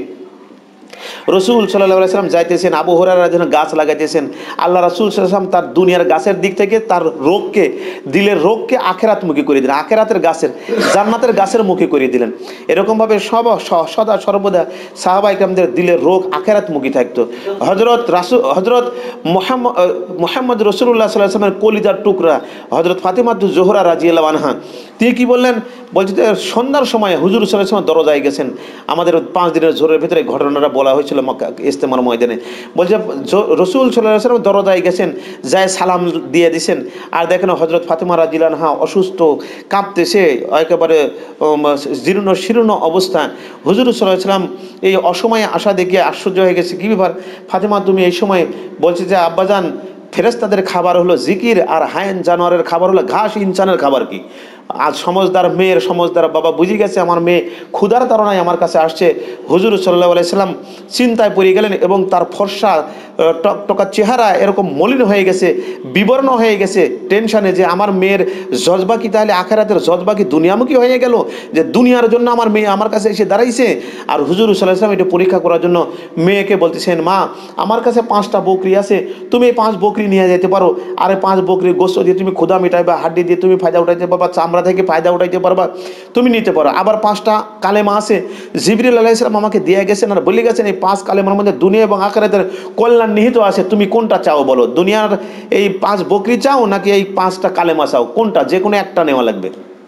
রসুল সাল্লাল্লাহু আলাইহি সাল্লাম যাইতেছেন, আবু হুরায়রা যেন গাছ লাগাইতেছেন। আল্লাহ রাসূল সাল্লাল্লাহু আলাইহি সাল্লাম তার দুনিয়ার গাছের দিক থেকে তার রোগকে, দিলের রোগকে আখেরাতমুখী করে দিলেন, আখেরাতের গাছের, জান্নাতের গাছের মুখী করে দিলেন। এরকমভাবে সব সদা সর্বদা সাহাবা ইকরামদের দিলের রোগ আখেরাতমুখী থাকতো। হজরত রাসূল হজরত মুহাম্মদ মুহাম্মদ রাসূলুল্লাহ সাল্লাল্লাহু আলাইহি সাল্লামের কলিজার টুকরা হজরত ফাতিমাতুজ জোহরা রাদিয়াল্লাহু আনহা, তিনি কি বললেন? বলছে যে সন্ধ্যার সময় হুজুর সাল্লাল্লাহু আলাইহি সাল্লাম দরজায় গেছেন। আমাদের পাঁচ দিনের জোরের ভিতরে ঘটনাটা বলা হয়েছিল মক্কা ইজতেমার ময়দানে। বলছে রসুল সাল্লাল্লাহু আলাইহি সাল্লাম দরজায় গেছেন, যায় সালাম দিয়ে দিয়েছেন। আর দেখেন হজরত ফাতিমা রাদিয়াল্লাহু আনহা অসুস্থ, কাঁপতেছে, একেবারে জীর্ণ শীর্ণ অবস্থা। হুজুর সাল্লাল্লাহু আলাইহি সাল্লাম এই অসময়ে আসা দেখে আশ্চর্য হয়ে গেছে। কী ব্যাপার ফাতিমা, তুমি এই সময়? বলছে যে আব্বাজান, ফেরেশতাদের খাবার হলো জিকির, আর হায়েন জানোয়ারের খাবার হলো ঘাস, ইনসানের খাবার কি? আজ সমজদার মেয়ের সমজদার বাবা বুঝে গেছে আমার মেয়ে ক্ষুধার তাড়নায় আমার কাছে আসছে। হুজুর সাল্লাল্লাহু আলাইহি সাল্লাম চিন্তায় পড়ে গেলেন এবং তার ফর্সা টকটকা চেহারা এরকম মলিন হয়ে গেছে, বিবর্ণ হয়ে গেছে টেনশনে, যে আমার মেয়ের জজবা কি তাহলে আখেরাতের জজবা কি দুনিয়ামুখী হয়ে গেল, যে দুনিয়ার জন্য আমার মেয়ে আমার কাছে এসে দাঁড়াইছে। আর হুজুর সাল্লাল্লাহু আলাইহি সাল্লাম এটা পরীক্ষা করার জন্য মেয়েকে বলতেছেন, মা আমার কাছে পাঁচটা বকরি আছে, তুমি এই পাঁচ বকরি নিয়ে যেতে পারো। আর এই পাঁচ বকরির গোস্ত দিয়ে তুমি ক্ষুধা মিটাইবা, হাড্ডি দিয়ে তুমি ফায়দা উঠাইতে পারবা, চামড়া থেকে ফায়দা উঠাইতে পারবা, তুমি নিতে পারো। আবার পাঁচটা কালেমা আছে, জিবরিল আলাইহিস সালাম আমাকে দিয়ে গেছেন আর বলে গেছেন এই পাঁচ কালেমার মধ্যে দুনিয়া এবং আখিরাতের কল্যাণ নিহিত আছে, তুমি কোনটা চাও বলো? দুনিয়ার এই পাঁচ বকরি চাও নাকি এই পাঁচটা কালেমা চাও? কোনটা? যে কোনো একটা নেওয়া লাগবে।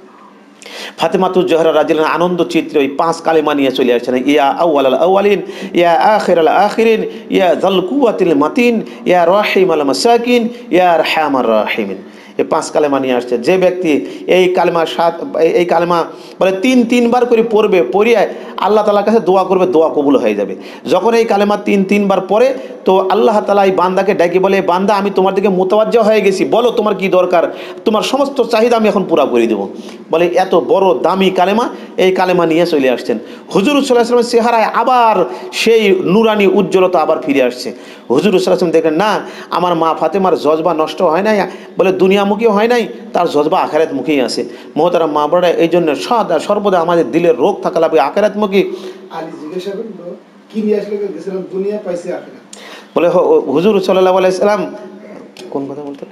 ফাতিমাতুজ জোহরা রাদিয়াল্লাহু আনহা আনন্দ চিত্রে ওই পাঁচ কালেমা নিয়ে চলে আসছেন, ইয়া আউয়ালাল আউয়ালিন, ইয়া আখিরাল আখিরিন, ইয়া যাল কুওয়াতিল মাতিন, ইয়া রাহিমাল মাসাকিন, ইয়া আরহামার রাহিমিন। এই পাঁচ কালেমা নিয়ে আসছে। যে ব্যক্তি এই কালেমা সাত এই কালেমা বলে তিন তিনবার করে পড়বে, পড়িয়ে আল্লাহ তাআলার কাছে দোয়া করবে, দোয়া কবুল হয়ে যাবে। যখন এই কালেমা তিন তিনবার পড়ে, তো আল্লাহ তাআলা এই বান্দাকে ডেকে বলে, বান্দা আমি তোমার দিকে মুতাওয়াজ্জা হয়ে গেছি, বলো তোমার কি দরকার, তোমার সমস্ত চাহিদা আমি এখন পুরা করে দেবো। বলে এত বড় দামি কালেমা, এই কালেমা নিয়ে চলে আসছেন। হুজুর সাল্লাল্লাহু আলাইহি ওয়াসাল্লামের চেহারায় আবার সেই নুরানি উজ্জ্বলতা আবার ফিরে আসছে। হুজুর সাল্লাল্লাহু আলাইহি ওয়াসাল্লাম দেখেন, না আমার মা ফাতেমার জজবা নষ্ট হয় নাই, বলে দুনিয়ামুখী হয় নাই, তার জজবা আখিরাতমুখী আছে। মহতারাম মা বোনেরা, এই জন্য সদা সর্বদা আমাদের দিলের রোগ থাকা লাগবে আখিরাতমুখী। বলে হুজুর সাল্লাল্লাহু আলাইহি সাল্লাম কোন কথা বলতে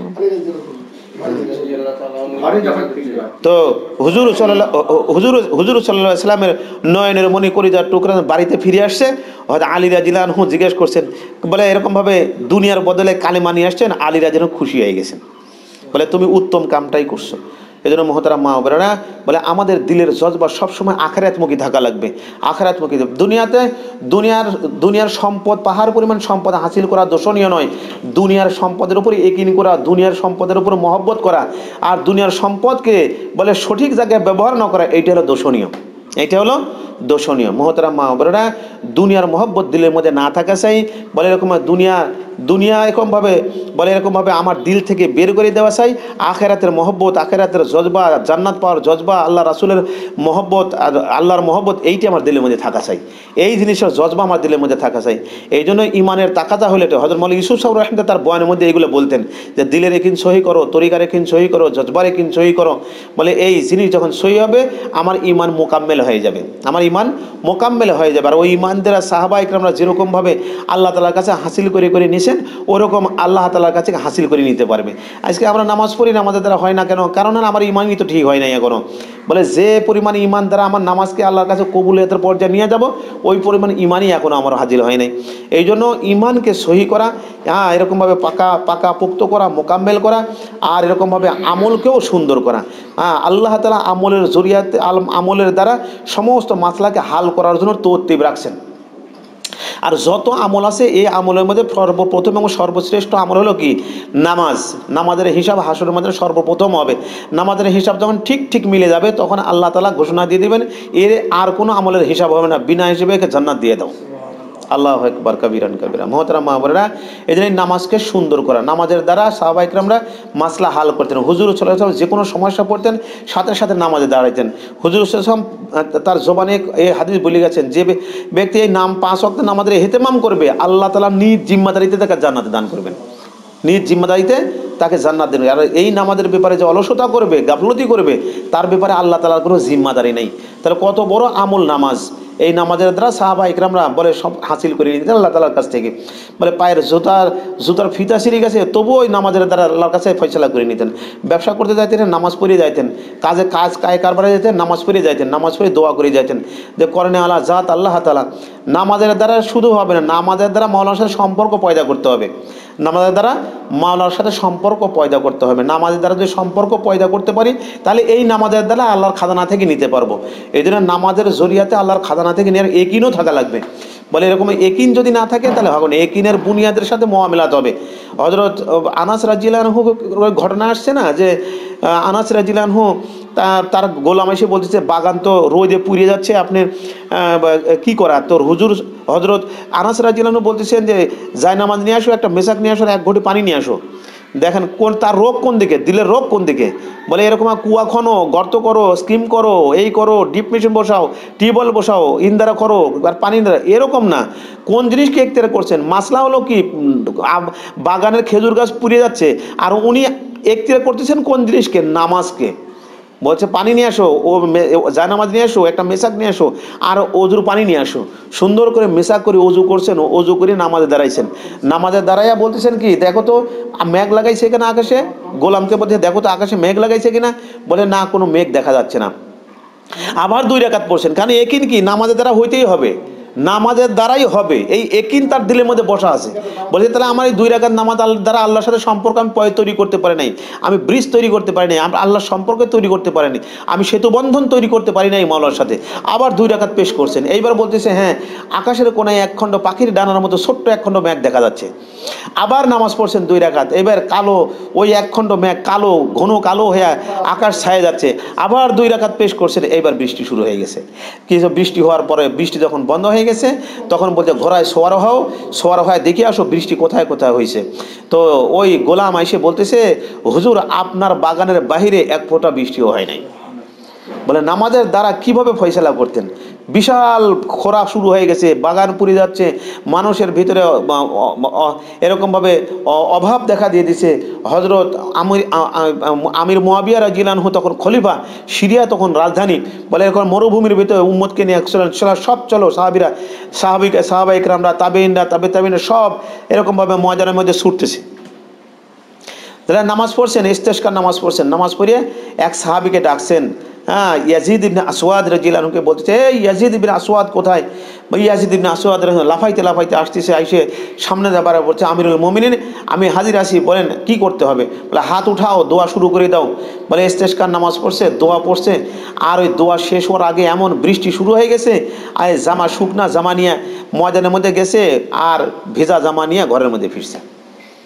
তো হুজুর সাল্লাল্লাহু হুজুর হুজুর সাল্লাল্লাহু আলাইহি সাল্লামের নয়নের মণি কলিজার টুকরা বাড়িতে ফিরে আসছে। হয়তো আলী রাদিয়াল্লাহু আনহু জিজ্ঞেস করছেন, বলে এরকমভাবে দুনিয়ার বদলে কালেমা নিয়ে আসছেন। আলী রাদিয়াল্লাহু আনহু খুশি হয়ে গেছেন, বলে তুমি উত্তম কামটাই করছো। এই জন্য মহতারাম মা বোনেরা, বলে আমাদের দিলের জজবা সবসময় আখিরাতমুখী থাকা লাগবে। আখিরাতমুখী দুনিয়াতে দুনিয়ার দুনিয়ার সম্পদ, পাহাড় পরিমাণ সম্পদ হাসিল করা দোষণীয় নয়। দুনিয়ার সম্পদের উপর ইকিন করা, দুনিয়ার সম্পদের উপর মহব্বত করা, আর দুনিয়ার সম্পদকে বলে সঠিক জায়গায় ব্যবহার না করা, এইটা হলো দোষণীয়। এইটা হলো দোষণীয়। মোহতারাম মা বোনেরা, দুনিয়ার মহব্বত দিলের মধ্যে না থাকা চাই। বলে এরকম দুনিয়া দুনিয়া এরকমভাবে বলে এরকমভাবে আমার দিল থেকে বের করে দেওয়া চাই। আখেরাতের মহব্বত, আখেরাতের জজবা, জান্নাত পাওয়ার জজবা, আল্লাহ রাসুলের মহব্বত, আল্লাহর মহব্বত, এইটি আমার দিলের মধ্যে থাকা চাই। এই জিনিসের জজবা আমার দিলের মধ্যে থাকা চাই। এই জন্য ইমানের তাকাজা হলে হযরত মৌলানা ইউসুফ সাহেব রাহিমাহুল্লাহ তার বয়ানের মধ্যে এইগুলো বলতেন যে দিলের একিন সহি করো, তরিকার একিন সহি করো, জজবার একিন সহি করো। বলে এই জিনিস যখন সহি হবে আমার ইমান মোকাম্মেল হয়ে যাবে, আমার ইমান মোকাম্মেল হয়ে যাবে। আর ওই ইমান দ্বারা সাহাবা ইকরামরা যেরকমভাবে আল্লাহ তাআলার কাছে হাসিল করে করে নিয়েছেন, ওরকম আল্লাহ তাআলার কাছে হাসিল করে নিতে পারবে। আজকে আমরা নামাজ পড়ি না, আমাদের দ্বারা হয় না কেন? কারণ আমার ইমানই তো ঠিক হয় নাই এখনো। বলে যে পরিমাণ ইমান দ্বারা আমার নামাজকে আল্লাহর কাছে কবুলিয়তের পর্যায়ে নিয়ে যাব, ওই পরিমাণ ইমানই এখনো আমার হাজির হয় নাই। এই জন্য ইমানকে সহি করা, হ্যাঁ, এরকমভাবে পাকা পাকা পোক্ত করা, মোকাম্মেল করা, আর এরকমভাবে আমলকেও সুন্দর করা। হ্যাঁ, আল্লাহ তাআলা আমলের জরিয়াতে আমলের দ্বারা সমস্ত মাসলাকে হাল করার জন্য তৌতিব রাখছেন। আর যত আমল আছে এই আমলের মধ্যে সর্বপ্রথম এবং সর্বশ্রেষ্ঠ আমল হলো কি? নামাজ। নামাজের হিসাব হাসরের মধ্যে সর্বপ্রথম হবে। নামাজের হিসাব যখন ঠিক ঠিক মিলে যাবে তখন আল্লাহ তাআলা ঘোষণা দিয়ে দিবেন এর আর কোনো আমলের হিসাব হবে না, বিনা হিসেবে একে জান্নাত দিয়ে দাও। আল্লাহু আকবার কাবীরান কাবীরা। মুহতারাম মা বোনেরা, এই জন্য নামাজকে সুন্দর করা, নামাজের দ্বারা সাহাবা ইকরামরা মাসলা হাল করতেন। হুজুর সাল্লাল্লাহু আলাইহি ওয়াসাল্লাম যে কোনো সমস্যা পড়তেন সাথে সাথে নামাজে দাঁড়াইতেন। হুজুর সাল্লাল্লাহু আলাইহি ওয়াসাল্লাম তার জবানে এই হাদিস বলে গেছেন, যে ব্যক্তি এই নাম পাঁচ ওয়াক্ত নামাজের ইহতিমাম করবে আল্লাহ তাআলা নিজ জিম্মাদারিতে তাকে জান্নাতে দান করবেন, নিজ জিম্মাদারিতে তাকে জান্নাত দেবেন। আর এই নামাজের ব্যাপারে যে অলসতা করবে, গাফলতি করবে, তার ব্যাপারে আল্লাহ তাআলার কোনো জিম্মাদারি নেই। তাহলে কত বড় আমল নামাজ! এই নামাজের দ্বারা সাহাবা ইকরামরা বলে সব হাসিল করে নিতেন আল্লাহ তাআলার কাছ থেকে। বলে পায়ের জুতার জুতার ফিতা ছিঁড়ে গেছে, তবুও ওই নামাজের দ্বারা আল্লাহর কাছে ফয়সালা করে নিতেন। ব্যবসা করতে যাইতেন, নামাজ পড়ে যাইতেন। কাজে কাজ কায় কারবারে যেতেন, নামাজ পড়ে যাইতেন, নামাজ পড়ে দোয়া করে যাইতেন যে করনে আলা জাত আল্লাহ তাআলা। নামাজের দ্বারা শুধু হবে না, নামাজের দ্বারা মাওলানার সাথে সম্পর্ক পয়দা করতে হবে। নামাজের দ্বারা মাওলানার সাথে সম্পর্ক পয়দা করতে হবে। নামাজের দ্বারা যদি সম্পর্ক পয়দা করতে পারি তাহলে এই নামাজের দ্বারা আল্লাহর খাজানা থেকে নিতে পারবো। এই জন্য নামাজের জরিয়াতে আল্লাহর খাজানা থেকে নেওয়ার একিনও থাকা লাগবে। বলে এরকম একিন যদি না থাকে তাহলে হবে না, একিনের বুনিয়াদের সাথে মুআমিলাত হবে। হযরত আনাস রাদিয়াল্লাহু আনহু ঘটনা আসছে না, যে আনাস রাদিয়াল্লাহু আনহু তার গোলাম এসে বলতেছে বাগান তো রোদে পুড়িয়ে যাচ্ছে, আপনি কি করা? তোর হুজুর হযরত আনাস রাদিয়াল্লাহু আনহু বলতেছেন যে জায়নামাজ নিয়ে আসো, একটা মেসাক নিয়ে আসো, এক ঘটি পানি নিয়ে আসো। দেখেন কোন তার রোগ কোন দিকে, দিলের রোগ কোন দিকে। বলে এরকম কুয়া খনো, গর্ত করো, স্কিম করো, এই করো, ডিপ মেশিন বসাও, টিউবওয়েল বসাও, ইন্দারা করো, আর পানি দ্বারা, এরকম না। কোন জিনিসকে একতারা করছেন? মাসলা হলো কি, বাগানের খেজুর গাছ পুড়িয়ে যাচ্ছে, আর উনি একতারা করতেছেন কোন জিনিসকে? নামাজকে। বলছে পানি নিয়ে আসো, ও জায়নামাজ নিয়ে আসো, একটা মেসাক নিয়ে আসো, আর অজুর পানি নিয়ে আসো। সুন্দর করে মেসাক করে অজু করছেন, অজু করে নামাজে দাঁড়াইছেন। নামাজে দাঁড়াইয়া বলতেছেন কি, দেখো তো মেঘ লাগাইছে কিনা আকাশে। গোলামকে বলছে দেখো তো আকাশে মেঘ লাগাইছে কিনা। বলে না, কোনো মেঘ দেখা যাচ্ছে না। আবার দুই রাকাত পড়ছেন, কারণ একিন কি নামাজের দ্বারা হইতেই হবে, নামাজের দ্বারাই হবে। এই একিন তার দিলের মধ্যে বসা আছে। বলছে তাহলে আমার এই দুই রাকাত নামাজ দ্বারা আল্লাহর সাথে সম্পর্ক আমি পয় তৈরি করতে পারি নাই, আমি ব্রিজ তৈরি করতে পারি নাই, আমি আল্লাহর সম্পর্ক তৈরি করতে পারিনি, আমি সেতু বন্ধন তৈরি করতে পারি নাই মাওলার সাথে। আবার দুই রাকাত পেশ করছেন। এইবার বলতেছে হ্যাঁ, আকাশের কোনায় এক খণ্ড পাখির ডানার মতো ছোট্ট এক খণ্ড মেঘ দেখা যাচ্ছে। আবার নামাজ পড়ছেন দুই রাকাত। এবার কালো ওই এক খণ্ড মেঘ কালো, ঘন কালো হয়ে আকাশ ছায়া যাচ্ছে। আবার দুই রাকাত পেশ করছেন। এইবার বৃষ্টি শুরু হয়ে গেছে। কিছু বৃষ্টি হওয়ার পরে বৃষ্টি যখন বন্ধ হয়ে গেছে তখন বলছে ঘোড়ায় সোয়ার হও, সোয়ার হয়ে দেখে আসো বৃষ্টি কোথায় কোথায় হয়েছে। তো ওই গোলাম এসে বলতেছে হুজুর আপনার বাগানের বাহিরে এক ফোঁটা বৃষ্টিও হয় নাই। বলে নামাজের দ্বারা কিভাবে ফয়সালা করতেন? বিশাল খরা শুরু হয়ে গেছে, বাগান পুড়ে যাচ্ছে, মানুষের ভিতরে এরকমভাবে অভাব দেখা দিয়ে দিছে। হজরত আমির আমির মুআবিয়া রাদিয়াল্লাহু আনহু তখন খলিফা, সিরিয়া তখন রাজধানী। বলে এখন মরুভূমির ভিতরে উম্মতকে নিয়ে সব চলো, সাহাবিরা সাহাবিকা সাহাবা ইকরামরা, তাবেইনরা, তাবে তাবেইনরা সব এরকমভাবে ময়দানের মধ্যে ছুটতেছে। তাহলে নামাজ পড়ছেন, ইস্তেসকার নামাজ পড়ছেন। নামাজ পড়িয়ে এক সাহাবিকে ডাকছেন, হ্যাঁ, ইয়াজিদ ইবনে আসওয়াদ রাদিয়াল্লাহু আনহুকে বলতেছে এই ইয়াজিদ ইবনে আসওয়াদ কোথায়? ইয়াজিদ ইবনে আসওয়াদ লাফাইতে লাফাইতে আসতেছে, আইসে সামনে যাবার বলছে আমিরুল মুমিনিন আমি হাজির আছি, বলেন কি করতে হবে? বলে হাত উঠাও, দোয়া শুরু করে দাও। বলে ইস্তেসকার নামাজ পড়ছে, দোয়া পড়ছে, আর ওই দোয়া শেষ হওয়ার আগে এমন বৃষ্টি শুরু হয়ে গেছে, আর জামা শুকনা জামা নিয়ে ময়দানের মধ্যে গেছে, আর ভেজা জামা নিয়ে ঘরের মধ্যে ফিরছে।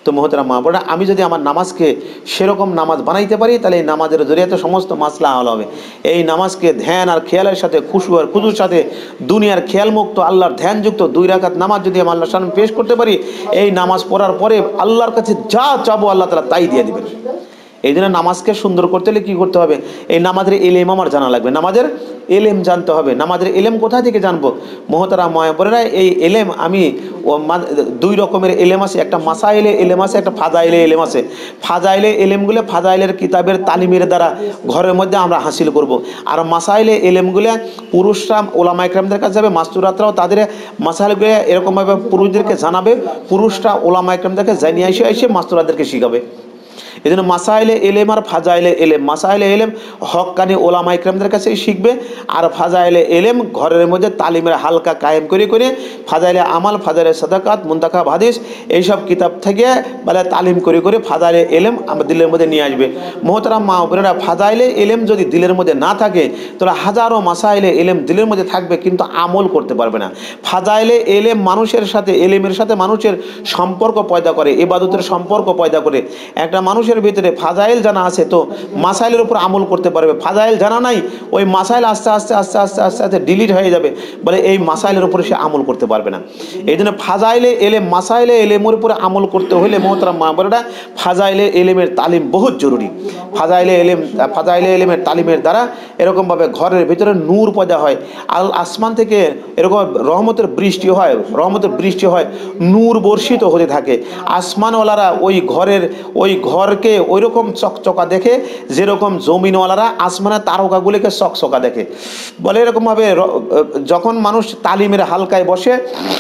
তো মোহতারাম মা বোনেরা, আমি যদি আমার নামাজকে সেরকম নামাজ বানাইতে পারি, তাহলে এই নামাজের জরিয়াতে সমস্ত মাসলা হল হবে। এই নামাজকে ধ্যান আর খেয়ালের সাথে, খুশু আর খুজুর সাথে, দুনিয়ার খেয়ালমুক্ত আল্লাহর ধ্যানযুক্ত দুই রাকাত নামাজ যদি আমি আল্লাহর সামনে পেশ করতে পারি, এই নামাজ পড়ার পরে আল্লাহর কাছে যা চাবো আল্লাহ তাআলা তাই দিয়ে দিবেন। এই জন্য নামাজকে সুন্দর করতে হলে কী করতে হবে? এই নামাজের এলেম আমার জানা লাগবে, নামাজের এলেম জানতে হবে। নামাজের এলেম কোথা থেকে জানবো? মোহতারাম মায়াপুরেরা, এই এলেম আমি দুই রকমের এলেম আছে, একটা মাসাইলে এলেম আছে, একটা ফাজাইলে এলেম আছে। ফাজাইলে এলেমগুলো ফাজাইলের কিতাবের তালিমের দ্বারা ঘরের মধ্যে আমরা হাসিল করব। আর মাসাইলে এলেমগুলো পুরুষরা ওলামা ইকরামদের কাছে যাবে, মাস্তুরাতরাও তাদের মাসাইলগুলো এরকমভাবে পুরুষদেরকে জানাবে, পুরুষরা ওলামা ইকরামদেরকে জানিয়ে এসে এসে মাস্তুরাতদেরকে শিখাবে। এই জন্য মাসাইলে এলেম আর ফাজাইলে এলেম, মাসাইলে এলেম হক্কানি ওলামা ইকরামদের কাছেই শিখবে, আর ফাজাইলে এলেম ঘরের মধ্যে তালিমের হালকা কায়েম করে করে ফাজাইলে আমাল, ফাজাইলে সাদাকাত, মুনতাখাব হাদিস এইসব কিতাব থেকে বলে তালিম করে করে ফাজাইলে এলেম আমার দিলের মধ্যে নিয়ে আসবে। মোহতারাম মা বোনেরা, ফাজাইলে এলেম যদি দিলের মধ্যে না থাকে, তাহলে হাজারো মাসাইলে এলেম দিলের মধ্যে থাকবে কিন্তু আমল করতে পারবে না। ফাজাইলে এলেম মানুষের সাথে, এলেমের সাথে মানুষের সম্পর্ক পয়দা করে, ইবাদতের সম্পর্ক পয়দা করে। একটা মানুষের ভিতরে ফাজাইল জানা আছে তো মাসাইলের উপর আমল করতে পারবে, ফাজাইল জানা নাই, ওই মাসাইল আস্তে আস্তে আস্তে আস্তে আস্তে আস্তে ডিলিট হয়ে যাবে, বলে এই মাসাইলের উপরে সে আমল করতে পারবে না। এই জন্য ফাজাইলে এলেম, মাসাইলে এলেমের উপরে আমল করতে হলে মোহতারাম মা বোনেরা, ফাজাইলে এলেমের তালিম বহুত জরুরি। ফাজাইলে এলেম, ফাজাইলে এলেমের তালিমের দ্বারা এরকমভাবে ঘরের ভিতরে নূর পয়দা হয়, আল আসমান থেকে এরকম রহমতের বৃষ্টি হয়, রহমতের বৃষ্টি হয়, নূর বর্ষিত হতে থাকে। আসমানওয়ালারা ওই ঘরের ওই ঘরকে ওই রকম চকচকা দেখে যেরকম জমিনওয়ালারা আসমানের তারকাগুলিকে চকচকা দেখে। বলে এরকমভাবে যখন মানুষ তালিমের হালকায় বসে,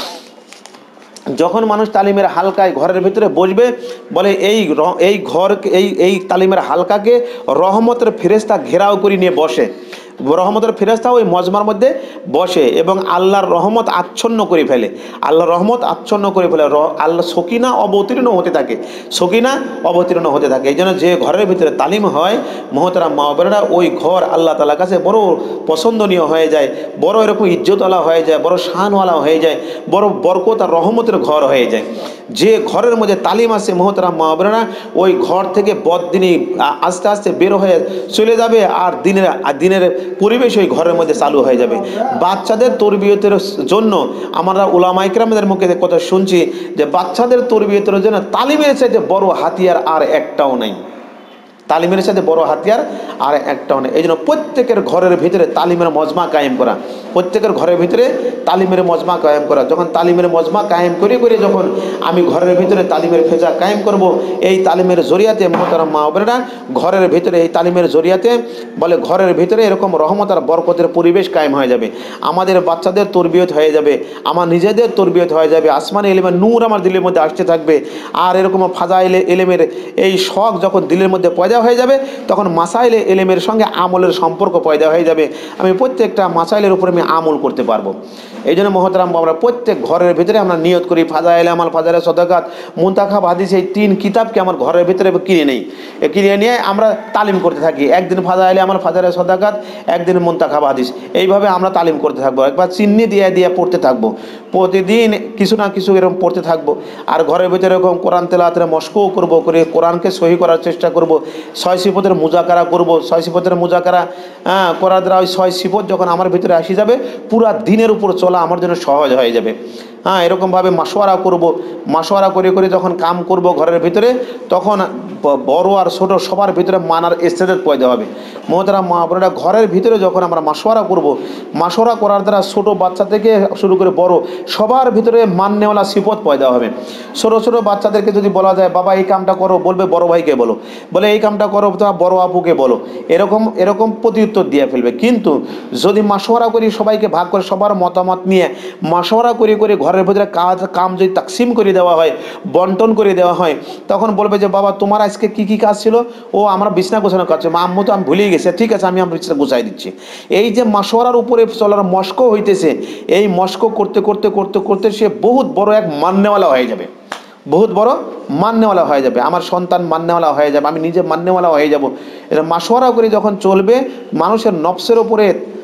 যখন মানুষ তালিমের হালকায় ঘরের ভিতরে বসবে, বলে এই এই ঘর এই এই তালিমের হালকাকে রহমতের ফেরেশতা ঘেরাও করে নিয়ে বসে, রহমতের ফেরেশতা ওই মজমার মধ্যে বসে এবং আল্লাহর রহমত আচ্ছন্ন করে ফেলে, আল্লাহর রহমত আচ্ছন্ন করে ফেলে, আল্লাহ সকিনা অবতীর্ণ হতে থাকে, সকিনা অবতীর্ণ হতে থাকে। এই জন্য যে ঘরের ভিতরে তালিম হয় মোহতারাম মা বোনেরা, ওই ঘর আল্লাহ তাআলার কাছে বড় পছন্দনীয় হয়ে যায়, বড় এরকম ইজ্জতওয়ালা হয়ে যায়, বড় শানওয়ালা হয়ে যায়, বড় বরকত আর রহমতের ঘর হয়ে যায়। যে ঘরের মধ্যে তালিম আছে মোহতারাম মা বোনেরা, ওই ঘর থেকে বদদিনী আস্তে আস্তে বের হয়ে চলে যাবে, আর দিনের দিনের পরিবেশ ওই ঘরের মধ্যে চালু হয়ে যাবে। বাচ্চাদের তরবিয়তের জন্য আমরা উলামা ইকরামদের মুখে কথা শুনছি যে বাচ্চাদের তরবিয়তের জন্য তালিমের চাইতে বড় হাতিয়ার আর একটাও নাই, তালিমের সাথে বড় হাতিয়ার আর একটাও নেই। এই জন্য প্রত্যেকের ঘরের ভিতরে তালিমের মজমা কায়েম করা, প্রত্যেকের ঘরের ভিতরে তালিমের মজমা কায়েম করা। যখন তালিমের মজমা কায়েম করে করে যখন আমি ঘরের ভিতরে তালিমের ফেজা কায়েম করব, এই তালিমের জরিয়াতে মোহতারাম মা বোনেরা, ঘরের ভিতরে এই তালিমের জরিয়াতে বলে ঘরের ভিতরে এরকম রহমত আর বরকতের পরিবেশ কায়েম হয়ে যাবে। আমাদের বাচ্চাদের তরবিয়ত হয়ে যাবে, আমার নিজেদের তরবিয়ত হয়ে যাবে, আসমানে এলেমের নূর আমার দিলের মধ্যে আসতে থাকবে। আর এরকম ফাজাইলে এলেমের এই শখ যখন দিলের মধ্যে পয়দা হয়ে যাবে, তখন মাসাইলে এলেমের সঙ্গে আমলের সম্পর্ক পয়দা হয়ে যাবে। আমি প্রত্যেকটা মাসাইলের উপরে আমি আমল করতে পারবো। এই জন্য মোহতারাম আমরা প্রত্যেক ঘরের ভিতরে আমরা নিয়ত করি ফাজাইলে আমাল, ফাজাইলে সাদাকাত, মুনতাখাব হাদিস, এই তিন কিতাবকে আমার ঘরের ভিতরে কিনে নেই, কিনে নিয়ে আমরা তালিম করতে থাকি। একদিন ফাজাইলে আমাল, ফাজাইলে সাদাকাত, একদিন মুনতাখাব হাদিস, এইভাবে আমরা তালিম করতে থাকবো। একবার চিহ্নি দিয়ে দিয়ে পড়তে থাকবো, প্রতিদিন কিছু না কিছু এরকম পড়তে থাকবো। আর ঘরের ভিতরে এরকম কোরআন তেলাওয়াতের মশকও করবো, করে কোরআনকে সহি করার চেষ্টা করব। ছয় সিফতের মুজাকারা করব, ছয় সিফতের মুজাকারা হ্যাঁ করার দ্বারা ওই ছয় সিফত যখন আমার ভিতরে আসি যাবে, পুরা দিনের উপর চলা আমার জন্য সহজ হয়ে যাবে। হ্যাঁ এরকমভাবে মাসোয়ারা করব, মাসোয়ারা করে করে যখন কাম করব ঘরের ভিতরে, তখন বড় আর ছোট সবার ভিতরে মানার ইস্তেদাদ পয়দা হবে। মোহতারাম মা বোনেরা, ঘরের ভিতরে যখন আমরা মাসোয়ারা করব, মাসোয়ারা করার দ্বারা ছোট বাচ্চা থেকে শুরু করে বড় সবার ভিতরে মাননেওয়ালা সিফত পয়দা হবে। ছোটো ছোটো বাচ্চাদেরকে যদি বলা যায় বাবা এই কামটা করো, বলবে বড় ভাইকে বলো, বলে এই কামটা করো তোমার বড় আপুকে বলো, এরকম এরকম প্রতিউত্তর দিয়ে ফেলবে। কিন্তু যদি মাসোয়ারা করি, সবাইকে ভাগ করে সবার মতামত নিয়ে মাসোয়ারা করে করে ঘরের ভিতরে কাজ কাম যদি তাকসিম করে দেওয়া হয়, বন্টন করে দেওয়া হয়, তখন বলবে যে বাবা তোমার আজকে কি কি কাজ ছিল, ও আমরা বিছনা গোছানোর কাজ ছিল, মা আম্মু তো আমি ভুলেই গেছি, ঠিক আছে আমি আমার বিছনা গোছাই দিচ্ছি। এই যে মাসোয়ারার উপরে চলার মস্ক হইতেছে, এই মস্ক করতে করতে করতে করতে সে বহুত বড় এক মাননেওয়ালা হয়ে যাবে, বহুত বড় মাননেওয়ালা হয়ে যাবে। আমার সন্তান মাননেওয়ালা হয়ে যাবে, আমি নিজে মাননেওয়ালা হয়ে যাব। এটা মাসোয়ারা করে যখন চলবে, মানুষের নফসের উপরে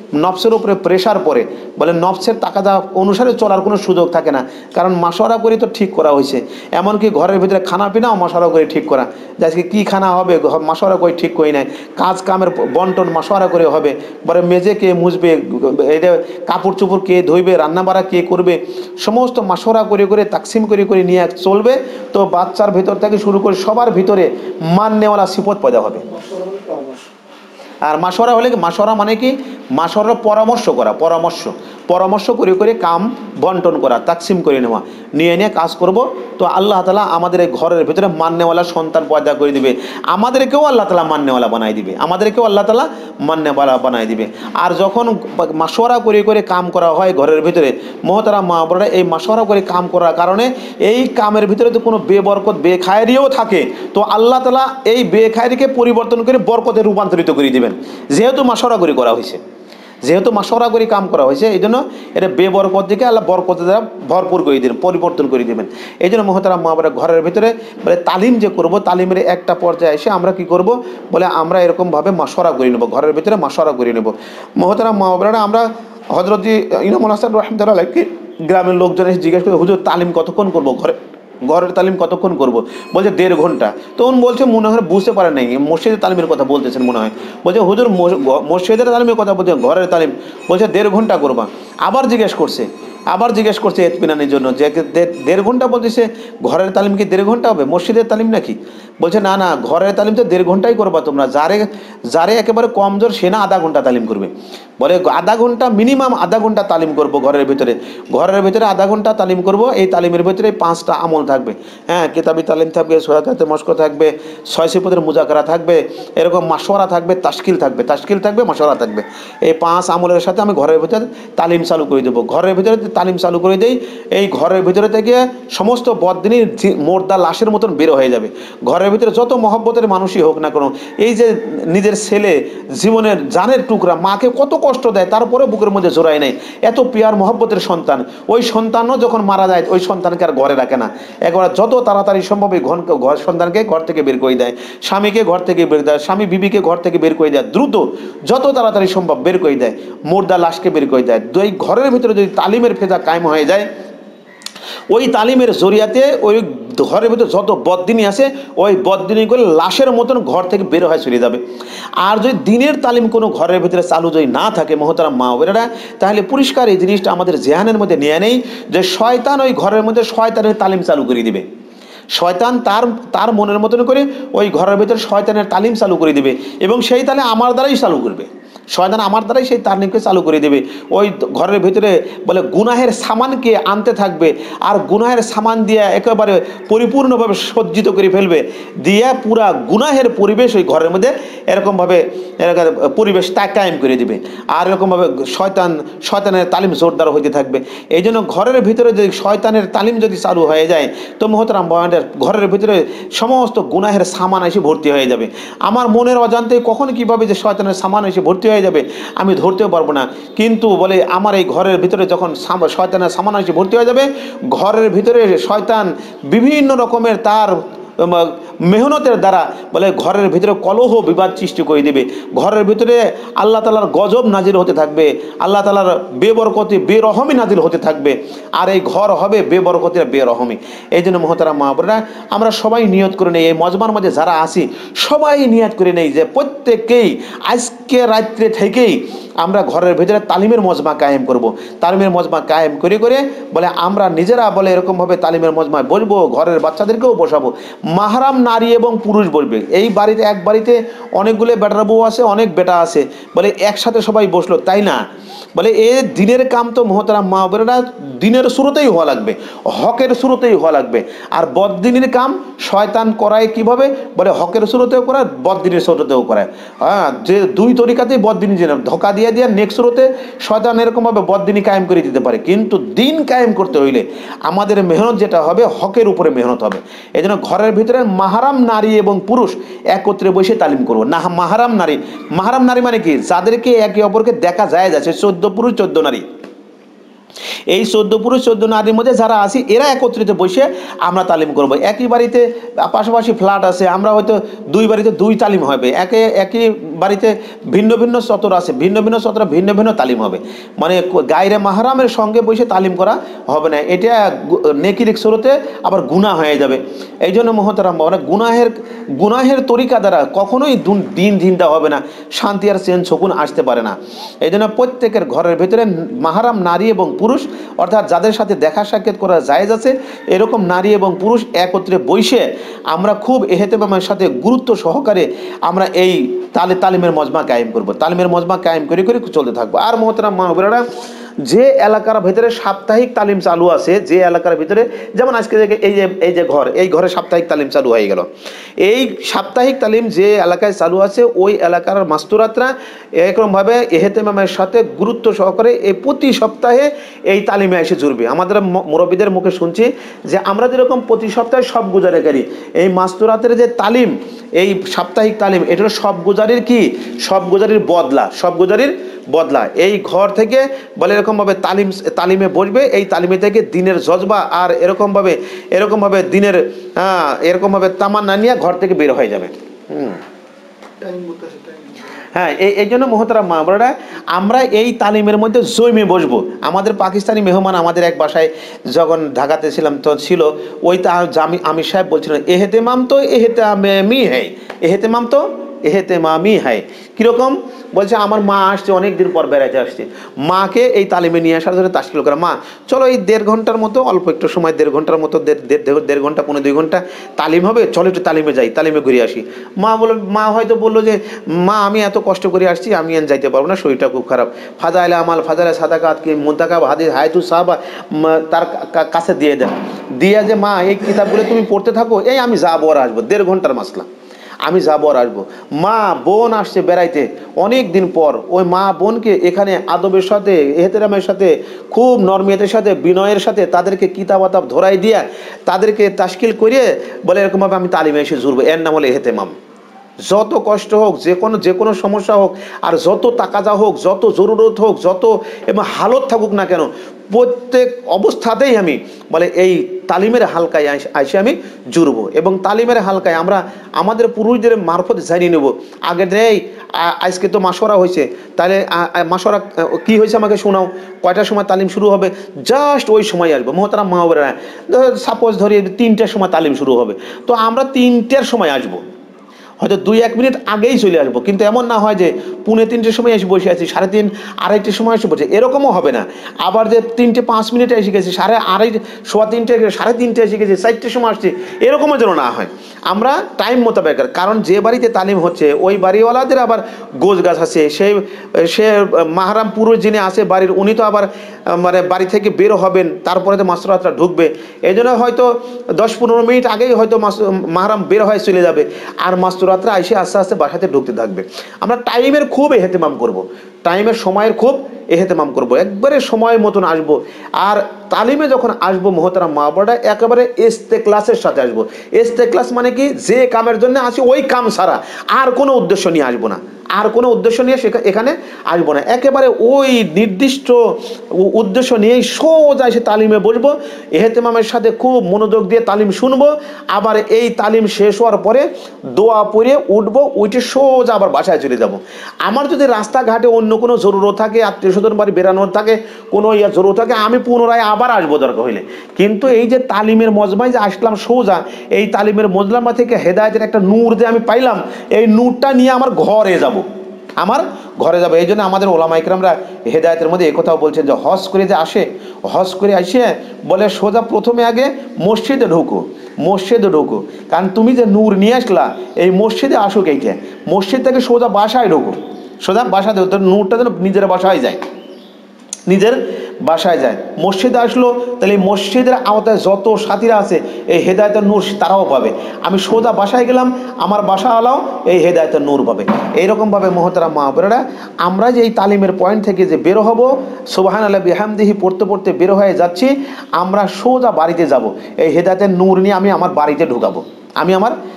নফসের উপরে প্রেশার পড়ে, বলে নফসের তাকাদা অনুসারে চলার কোনো সুযোগ থাকে না, কারণ মাশওয়ারা করে তো ঠিক করা হয়েছে। এমনকি ঘরের ভিতরে খানা পিনাও মাশওয়ারা করে ঠিক করা, যে আজকে কী খানা হবে মাশওয়ারা করে ঠিক করে নেয়, কাজ কামের বন্টন মাশওয়ারা করে হবে, বলে মেজে কে মুছবে, এটা কাপড় চোপড় কে ধুইবে, রান্নাবাড়া কে করবে, সমস্ত মাশওয়ারা করে করে তাকসিম করে করে নিয়ে চলবে। তো বাচ্চার ভিতর থেকে শুরু করে সবার ভিতরে মান নেওয়ালা সিফত পয়দা হবে। আর মাশওয়ারা হলে কি, মাশওয়ারা মানে কি, মাশওয়ারা পরামর্শ করা, পরামর্শ পরামর্শ করে করে কাম বন্টন করা, তাকসিম করে নেওয়া, নিয়ে নিয়ে কাজ করব। তো আল্লাহ তাআলা আমাদের এই ঘরের ভিতরে মান্যওয়ালা সন্তান পয়দা করে দিবে, আমাদেরকেও আল্লাহ তাআলা মান্যওয়ালা বানাই দিবে, আমাদেরকেও আল্লাহ তাআলা মান্যওয়ালা বানাই দিবে। আর যখন মাশওয়ারা করে করে কাম করা হয় ঘরের ভিতরে, মহতারাম মা বোনেরা, এই মাশওয়ারা করে কাম করার কারণে এই কামের ভিতরে তো কোনো বেবরকত বেখায়রিও থাকে, তো আল্লাহ তাআলা এই বেখায়রিকে পরিবর্তন করে বরকতে রূপান্তরিত করে দিবেন, যেহেতু মাশওয়ারা করে করা হয়েছে, যেহেতু মাশওয়ারা করে কাম করা হয়েছে, এই জন্য এটা বেবরকত দিকে আল্লাহ বরকত দ্বারা ভরপুর করে দিবেন, পরিবর্তন করে দেবেন। এই জন্য মহতারাম মা বোনেরা, ঘরের ভিতরে বলে তালিম যে করব, তালিমের একটা পর্যায়ে এসে আমরা কি করব, বলে আমরা এরকমভাবে মাশওয়ারা করে নেব, ঘরের ভিতরে মাশওয়ারা করে নেব। মহতারাম মা বোনেরা, আমরা হযরত ইমামুল হাসান রাহমাতুল্লাহকে গ্রামের লোকজন এসে জিজ্ঞেস করে, হুজুর তালিম কতক্ষণ করবো, ঘরে ঘরের তালিম কতক্ষণ করব? বলছে দেড় ঘন্টা। তখন বলছে মনে হয় বুঝতে পারে নাই, মসজিদের তালিমের কথা বলতেছেন মনে হয়। বলছে হুজুর মসজিদের তালিমের কথা বলছে, ঘরের তালিম বলছে দেড় ঘন্টা করবা। আবার জিজ্ঞেস করছে, আবার জিজ্ঞেস করছে এতমিনানের জন্য, যে দেড় ঘন্টা বলতেছে, ঘরের তালিম কি দেড় ঘন্টা হবে, মসজিদের তালিম নাকি? বলছে না না, ঘরের তালিম তো দেড় ঘন্টাই করবা তোমরা, যারে যারে একেবারে কমজোর সে না আধা ঘন্টা তালিম করবে। বলে আধা ঘন্টা, মিনিমাম আধা ঘন্টা তালিম করব ঘরের ভিতরে, ঘরের ভিতরে আধা ঘন্টা তালিম করব। এই তালিমের ভিতরে পাঁচটা আমল থাকবে, হ্যাঁ, কিতাবি তালিম থাকবে, সূরাতে মশক থাকবে, ছয় সিফতের মুজাকারা থাকবে, এরকম মাশওয়ারা থাকবে, তাশকিল থাকবে, তাশকিল থাকবে, মাশওয়ারা থাকবে। এই পাঁচ আমলের সাথে আমি ঘরের ভিতরে তালিম চালু করে দেবো। ঘরের ভিতরে তালিম চালু করে দেই, এই ঘরের ভিতরে থেকে সমস্ত বদদিনী মোর্দা লাশের মতন বের হয়ে যাবে। ঘরের ভিতরে যত মহব্বতের মানুষই হোক না কেন, এই যে নিজের ছেলে জীবনের জানের টুকরা, মাকে কত কষ্ট দেয়, তারপরে বুকের মধ্যে জোড়ায় নেই, এত পিয়ার মহব্বতের সন্তান, ওই সন্তানও যখন মারা যায় ওই সন্তানকে আর ঘরে রাখে না, একবার যত তাড়াতাড়ি সম্ভব এই ঘর ঘর সন্তানকে ঘর থেকে বের করে দেয়, স্বামীকে ঘর থেকে বের দেয়, স্বামী বিবিকে ঘর থেকে বের করে দেয়, দ্রুত যত তাড়াতাড়ি সম্ভব বের করে দেয়, মুর্দা লাশকে বের করে দেয়। ওই ঘরের ভিতরে যদি তালিমের ফেজা কায়েম হয়ে যায়, ওই তালিমের জরিয়াতে ওই ঘরের ভিতরে যত বদদিনী আছে, ওই বদদিনীগুলো লাশের মতন ঘর থেকে বের হয়ে চলে যাবে। আর যদি দিনের তালিম কোনো ঘরের ভিতরে চালু যদি না থাকে মহতারাম মা বোনেরা, তাহলে পরিষ্কার এই জিনিসটা আমাদের জেহানের মধ্যে নিয়ে নেই যে শয়তান ওই ঘরের মধ্যে শয়তানের তালিম চালু করে দিবে। শয়তান তার তার মনের মতন করে ওই ঘরের ভিতরে শয়তানের তালিম চালু করে দিবে, এবং সেই তালে আমার দ্বারাই চালু করবে, শয়তান আমার দ্বারাই সেই তালিমকে চালু করে দেবে। ওই ঘরের ভিতরে বলে গুনাহের সামানকে আনতে থাকবে, আর গুনাহের সামান দিয়ে একেবারে পরিপূর্ণভাবে সজ্জিত করে ফেলবে, দিয়ে পুরা গুনাহের পরিবেশ ওই ঘরের মধ্যে এরকমভাবে এরকম পরিবেশ তা কায়েম করে দিবে। আর এরকমভাবে শয়তান শয়তানের তালিম জোরদার হইতে থাকবে। এই জন্য ঘরের ভিতরে যদি শয়তানের তালিম যদি চালু হয়ে যায়, তো মহতারাম বয়ানের ঘরের ভিতরে সমস্ত গুনাহের সামান এসে ভর্তি হয়ে যাবে। আমার মনের অজান্তে কখন কীভাবে যে শয়তানের সামান এসে ভর্তি হয়ে যাবে আমি ধরতেও পারবো না, কিন্তু বলে আমার এই ঘরের ভিতরে যখন শয়তানের সামান এসে ভর্তি হয়ে যাবে, ঘরের ভিতরে শয়তান বিভিন্ন রকমের তার মেহনতের দ্বারা বলে ঘরের ভিতরে কলহ বিবাদ সৃষ্টি করে দেবে। ঘরের ভিতরে আল্লাহ তাআলার গজব নাজিল হতে থাকবে, আল্লাহ তাআলার বেবরকতি বেরহমি নাজিল হতে থাকবে, আর এই ঘর হবে বেবরকতির বেরহমি। এই জন্য মহতারাম মা বোনেরা, আমরা সবাই নিয়ত করে নেই, এই মজমার মধ্যে যারা আসি সবাই নিয়ত করে নেই যে প্রত্যেকেই আজকে রাত্রে থেকেই আমরা ঘরের ভিতরে তালিমের মজমা কায়েম করব। তালিমের মজমা কায়েম করে করে বলে আমরা নিজেরা বলে এরকমভাবে তালিমের মজমায় বসবো, ঘরের বাচ্চাদেরকেও বসাবো, মাহরাম নারী এবং পুরুষ বলবে। এই বাড়িতে এক বাড়িতে অনেকগুলো বেটার বউ আছে, অনেক বেটা আছে, বলে একসাথে সবাই বসলো, তাই না? বলে এ দিনের কাম তো মহতারাম মা বোনেরা দিনের শুরুতেই হওয়া লাগবে, হকের শুরুতেই হওয়া লাগবে। আর বদদিনের কাম শয়তান করায় কিভাবে, বলে হকের শুরুতেও করায়, বদদিনের শুরুতেও করায়। হ্যাঁ, যে দুই তরিকাতেই বদদিনী যে ধোকা দিয়ে দিয়ে নেক্সট শুরুতে শয়তান এরকমভাবে বদদিনী কায়েম করে দিতে পারে, কিন্তু দিন কায়েম করতে হইলে আমাদের মেহনত যেটা হবে হকের উপরে মেহনত হবে। এই জন্য ঘরের ভিতরে মাহারাম নারী এবং পুরুষ একত্রে বসে তালিম করবো না। মাহারাম নারী, মাহারাম নারী মানে কি, যাদেরকে একে অপরকে দেখা যায় যাচ্ছে, চোদ্দ পুরুষ চোদ্দ নারী, এই চোদ্দ পুরুষ চোদ্দ নারীর মধ্যে যারা আছি এরা একত্রিত বসে আমরা তালিম করব। একই বাড়িতে পাশাপাশি ফ্ল্যাট আছে, আমরা হয়তো দুই বাড়িতে দুই তালিম হবে, একে একই বাড়িতে ভিন্ন ভিন্ন সতর আছে, ভিন্ন ভিন্ন সতরে ভিন্ন ভিন্ন তালিম হবে, মানে গায়রে মাহরামের সঙ্গে বসে তালিম করা হবে না, এটা নেকির সুরতে আবার গুনাহ হয়ে যাবে। এই জন্য মহতারাম বাবারা গুনাহের গুনাহের তরিকা দ্বারা কখনোই দিন দিনটা হবে না, শান্তি আর চেন শকুন আসতে পারে না। এই জন্য প্রত্যেকের ঘরের ভেতরে মাহরাম নারী এবং পুরুষ, অর্থাৎ যাদের সাথে দেখা সাক্ষাৎ করা জায়েজ আছে, এরকম নারী এবং পুরুষ একত্রে বসে আমরা খুব এহতেমামের সাথে গুরুত্ব সহকারে আমরা এই তালে তালিমের মজমা কায়েম করব, তালিমের মজমা কায়েম করে করে চলতে থাকবো। আর মহতারাম মা বোনেরা, যে এলাকার ভিতরে সাপ্তাহিক তালিম চালু আছে, যে এলাকার ভিতরে যেমন আজকে এই যে এই যে ঘর, এই ঘরে সাপ্তাহিক তালিম চালু হয়ে গেল, এই সাপ্তাহিক তালিম যে এলাকায় চালু আছে ওই এলাকার মাস্তুরাতরা এরকমভাবে এহতেমামের সাথে গুরুত্ব সহকারে এই প্রতি সপ্তাহে এই তালিমে এসে জুড়বে। আমাদের মুরব্বীদের মুখে শুনছি যে আমরা যেরকম প্রতি সপ্তাহে সব গুজারে করি, এই মাস্তুরাতের যে তালিম, এই সাপ্তাহিক তালিম, এটা সব গুজারির কি, সব গুজারির বদলা, সব গুজারির বদলা। এই ঘর থেকে বলে এরকমভাবে তালিম তালিমে বসবে, এই তালিমে থেকে দিনের জজবা আর এরকমভাবে এরকমভাবে দিনের হ্যাঁ এরকমভাবে তামান্না নিয়ে ঘর থেকে বের হয়ে যাবে। হুম হ্যাঁ, এই এই জন্য মহতারাম মা বোনেরা, আমরা এই তালিমের মধ্যে জমে বসবো। আমাদের পাকিস্তানি মেহমান আমাদের এক বাসায় যখন ঢাকাতে ছিলাম তো ছিল, ওই তা আমি আমির সাহেব বলছিলেন এহেতেমাম তো এহেতেমামি হ্যায়, এহেতেমাম তো এহেতেমামি হ্যায়। কীরকম বলছে, আমার মা আসছে অনেক দিন পর বেড়াতে আসছে, মাকে এই তালিমে নিয়ে আসার জন্য তাশকিল করে, মা চলো এই দেড় ঘন্টার মতো, অল্প একটু সময়, দেড় ঘন্টার মতো, দেড় দেড় ঘন্টা পনেরো দুই ঘন্টা তালিম হবে, চলো একটু তালিমে যাই, তালিমে ঘুরে আসি। মা বল মা হয়তো বললো যে মা আমি এত কষ্ট করে আসছি, আমি আর যাইতে পারবো না, শরীরটা খুব খারাপ। ফাদাইলে আমাল ফাদাইলে সাদাকাত কি মুন্তাকাব হাদিস হায়াতুস সাহাবা তার কাছে দিয়ে দেন, দিয়ে যে মা এই কিতাবগুলো তুমি পড়তে থাকো, এই আমি যাবো আর আসবো, দেড় ঘন্টার মাসলা, আমি যাবো আর আসবো। মা বোন আসছে বেড়াইতে অনেক দিন পর, ওই মা বোনকে এখানে আদবের সাথে এহতেরামের সাথে খুব নরমিয়তের সাথে বিনয়ের সাথে তাদেরকে কিতাব আতাব ধরাই দিয়ে তাদেরকে তাশকিল করিয়ে বলে এরকমভাবে আমি তালিমে এসে জুড়বো, এর নাম হলো এহতেমাম। যত কষ্ট হোক, যে কোনো যে কোনো সমস্যা হোক, আর যত তাকাজা হোক, যত জরুরত হোক, যত এবং হালত থাকুক না কেন, প্রত্যেক অবস্থাতেই আমি বলে এই তালিমের হালকায় আইসে আমি জুড়বো। এবং তালিমের হালকায় আমরা আমাদের পুরুষদের মারফত জানিয়ে নেব, আগে নেই আজকে তো মাসোরা হয়েছে, তাহলে মাসোরা কি হয়েছে আমাকে শোনাও, কয়টার সময় তালিম শুরু হবে, জাস্ট ওই সময় আসবো। মহতারাম মা বোনেরা, সাপোজ ধরি তিনটার সময় তালিম শুরু হবে, তো আমরা তিনটের সময় আসবো, হয়তো দুই এক মিনিট আগেই চলে আসবো, কিন্তু এমন না হয় যে পুনে তিনটের সময় এসে বসে আছি, সাড়ে তিন আড়াইটের সময় এসে বসে, এরকমও হবে না। আবার যে তিনটে পাঁচ মিনিটে এসে গেছি, সাড়ে আড়াই সোয়া তিনটে সাড়ে তিনটে এসে গেছি, চারটের সময় আসছি, এরকমও যেন না হয়। আমরা টাইম মোতাবেক, কারণ যে বাড়িতে তালিম হচ্ছে ওই বাড়িওয়ালাদের আবার গোছ গাছ আছে, সে সে মাহরাম পুরুষ যিনি আছে বাড়ির, উনি তো আবার মানে বাড়ি থেকে বের হবেন, তারপরে তো মাস্তুরাতরা ঢুকবে, এই জন্য হয়তো দশ পনেরো মিনিট আগেই হয়তো মাহরাম বের হয়ে চলে যাবে, আর মাস্তুরাতরা এসে আস্তে আস্তে বাসাতে ঢুকতে থাকবে। আমরা টাইমের খুব এহতেমাম করব, টাইমের সময়ের খুব এহতেমাম করব, একবারে সময় মতন আসবো। আর তালিমে যখন আসবো মহতারাম মা বোনেরা, একেবারে ইস্তেক্লাসের সাথে আসবো। ইস্তেক্লাস মানে কি, যে কামের জন্য আসি ওই কাম ছাড়া আর কোনো উদ্দেশ্য নিয়ে আসবো না, আর কোনো উদ্দেশ্য নিয়ে এখানে আসবো না, একেবারে ওই নির্দিষ্ট উদ্দেশ্য নিয়েই সোজা এসে তালিমে বসবো, এহতেমামের সাথে খুব মনোযোগ দিয়ে তালিম শুনবো। আবার এই তালিম শেষ হওয়ার পরে দোয়া পড়ে উঠবো, উঠে সোজা আবার বাসায় চলে যাব। আমার যদি রাস্তাঘাটে অন্য কোনো জরুরত থাকে, আত্মীয় স্বজন বাড়ি বেরানোর থাকে, কোনো ইয়া জরুরত থাকে, আমি পুনরায় আবার আসবো দরকার হইলে। কিন্তু এই যে তালিমের মজমায় যে আসলাম সোজা, এই তালিমের মজলামা থেকে হেদায়েতের একটা নূর যে আমি পাইলাম, এই নূরটা নিয়ে আমার ঘরে যাব, আমার ঘরে যাবো। এই জন্য আমাদের ওলামা ইকরামরা হেদায়েতের মধ্যে একথাও বলছেন যে হজ করে যে আসে, হজ করে আসে বলে সোজা প্রথমে আগে মসজিদে ঢোকো, মসজিদে ঢোকো, কারণ তুমি যে নূর নিয়ে আসলা এই মসজিদে আসুক, এইটা মসজিদ থেকে সোজা বাসায় ঢোকো, সোজা বাসা দেবো, তোর নূরটা যেন নিজের বাসায় যায়, নিজের বাসায় যায়। মসজিদে আসলো, তাহলে এই মসজিদের আওতায় যত সাথীরা আছে এই হেদায়েতের নূর তারাও পাবে। আমি সোজা বাসায় গেলাম, আমার বাসা আলাও এই হেদায়েতের নূর পাবে। এইরকমভাবে মহতারাম মা বোনেরা, আমরা যে এই তালিমের পয়েন্ট থেকে যে বের হব, সুবহানাল্লাহ বিহামদিহি পড়তে পড়তে বের হয়ে যাচ্ছি, আমরা সোজা বাড়িতে যাব, এই হেদায়েতের নূর নিয়ে আমি আমার বাড়িতে ঢুকাবো, আমি আমার